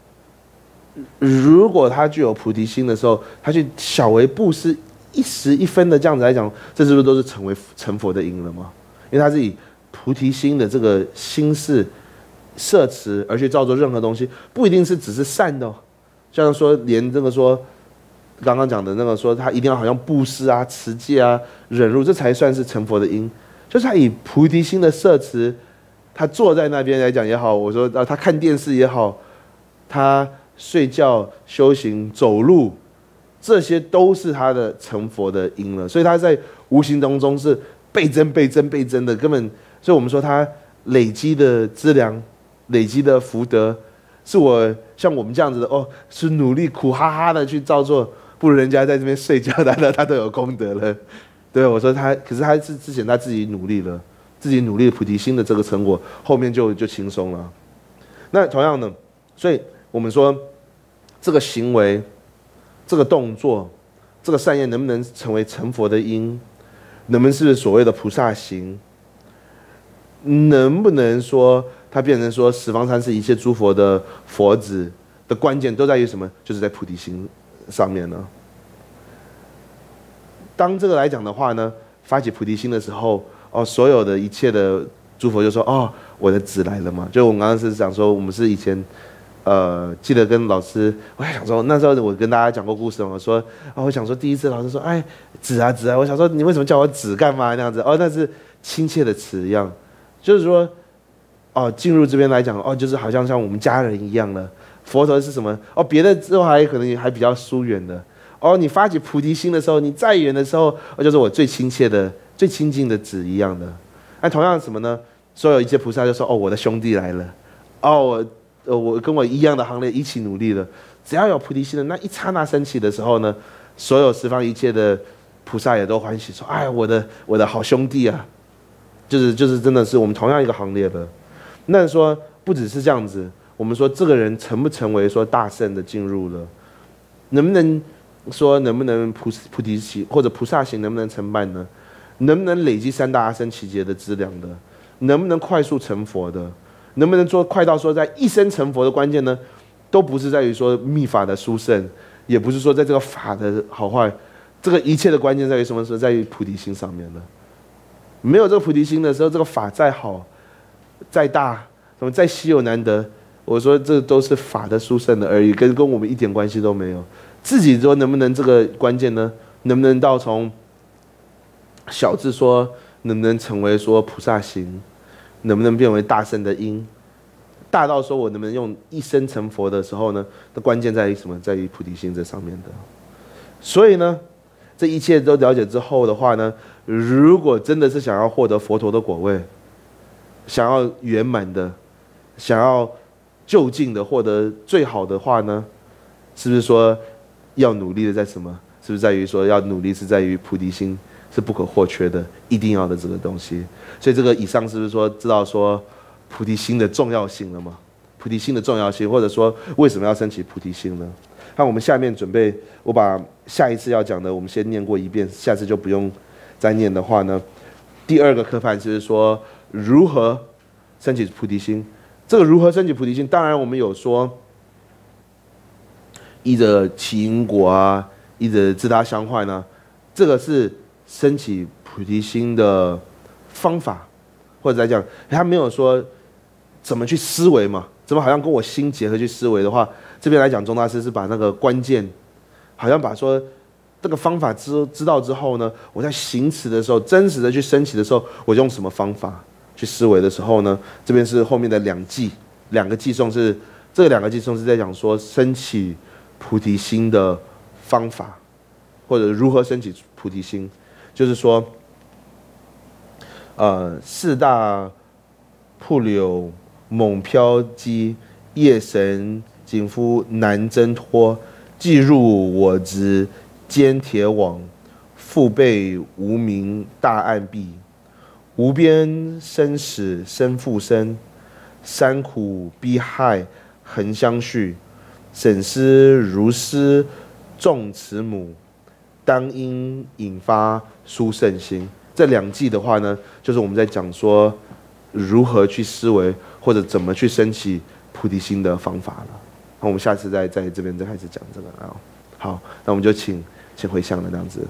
如果他具有菩提心的时候，他去小为布施一时一分的这样子来讲，这是不是都是成为成佛的因了吗？因为他是以菩提心的这个心事摄持而去造作任何东西，不一定是只是善的、哦，像说连这个说刚刚讲的那个说他一定要好像布施啊、持戒啊、忍辱，这才算是成佛的因。就是他以菩提心的摄持，他坐在那边来讲也好，我说他看电视也好，他睡觉、修行、走路，这些都是他的成佛的因了。所以他在无形当中是倍增、倍增、倍增的，根本。所以我们说他累积的资粮、累积的福德，是我像我们这样子的哦，是努力苦哈哈的去造作，不如人家在这边睡觉，他他都有功德了。对，我说他，可是他是之前他自己努力了，自己努力菩提心的这个成果，后面就就轻松了。那同样的，所以我们说这个行为、这个动作、这个善业能不能成为成佛的因，能不能是所谓的菩萨行，能不能说它变成说十方三世一切诸佛的佛子的关键都在于什么？就是在菩提心上面呢。当这个来讲的话呢，发起菩提心的时候，哦，所有的一切的诸佛就说：“哦，我的子来了嘛。”就我们刚刚是讲说，我们是以前，呃，记得跟老师，我还想说，那时候我跟大家讲过故事嘛，我说，哦，我想说第一次老师说：“哎，子啊子啊！”我想说你为什么叫我子干嘛那样子？哦，那是亲切的词一样，就是说，哦，进入这边来讲，哦，就是好像像我们家人一样了。佛陀是什么？哦，别的之后还可能还比较疏远的。哦，你发起菩提心的时候，你再远的时候，哦，就是我最亲切的、最亲近的子一样的。那同样什么呢？所有一切菩萨就说：“哦，我的兄弟来了，哦，我呃我跟我一样的行列，一起努力了。”只要有菩提心的那一刹那升起的时候呢，所有十方一切的菩萨也都欢喜说：“哎，我的我的好兄弟啊！”就是就是真的是我们同样一个行列的。那说不只是这样子，我们说这个人成不成为说大圣的进入了，能不能？说能不能菩菩提行或者菩萨行能不能成办呢？能不能累积三大阿僧祇劫的资粮的？能不能快速成佛的？能不能做快到说在一生成佛的关键呢？都不是在于说密法的殊胜，也不是说在这个法的好坏，这个一切的关键在于什么时候？在于菩提心上面了。没有这个菩提心的时候，这个法再好、再大、什么再稀有难得，我说这都是法的殊胜的而已，跟跟我们一点关系都没有。自己说能不能这个关键呢？能不能到从小至说能不能成为说菩萨行，能不能变为大圣的因，大到说我能不能用一生成佛的时候呢？的关键在于什么？在于菩提心这上面的。所以呢，这一切都了解之后的话呢，如果真的是想要获得佛陀的果位，想要圆满的，想要就近的获得最好的话呢，是不是说？要努力的在什么？是不是在于说要努力是在于菩提心是不可或缺的，一定要的这个东西。所以这个以上是不是说知道说菩提心的重要性了吗？菩提心的重要性，或者说为什么要升起菩提心呢？那我们下面准备，我把下一次要讲的我们先念过一遍，下次就不用再念的话呢， 第二个课派就是说如何升起菩提心。这个如何升起菩提心，当然我们有说依着起因果啊，依着自他相坏呢，这个是升起菩提心的方法，或者来讲，他没有说怎么去思维嘛，怎么好像跟我心结合去思维的话，这边来讲，宗大师是把那个关键，好像把说这个方法知知道之后呢，我在行持的时候，真实的去升起的时候，我用什么方法去思维的时候呢？这边是后面的两记，两个记诵是这两个记诵是在讲说升起菩提心的方法，或者如何升起菩提心，就是说，呃，四大瀑柳猛飘激，夜神景夫难挣脱，既入我执坚铁网，腹背无名大暗闭，无边生死生复生，三苦逼害恒相续，审思如斯众慈母，当因引发殊胜心。这两记的话呢，就是我们在讲说如何去思维，或者怎么去升起菩提心的方法了。那我们下次再在这边再开始讲这个啊。好，那我们就请请回向了这样子。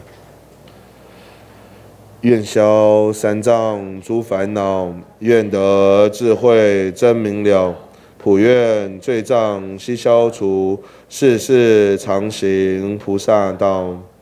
愿消三障诸烦恼，愿得智慧真明了。普愿罪障悉消除，世世常行菩萨道。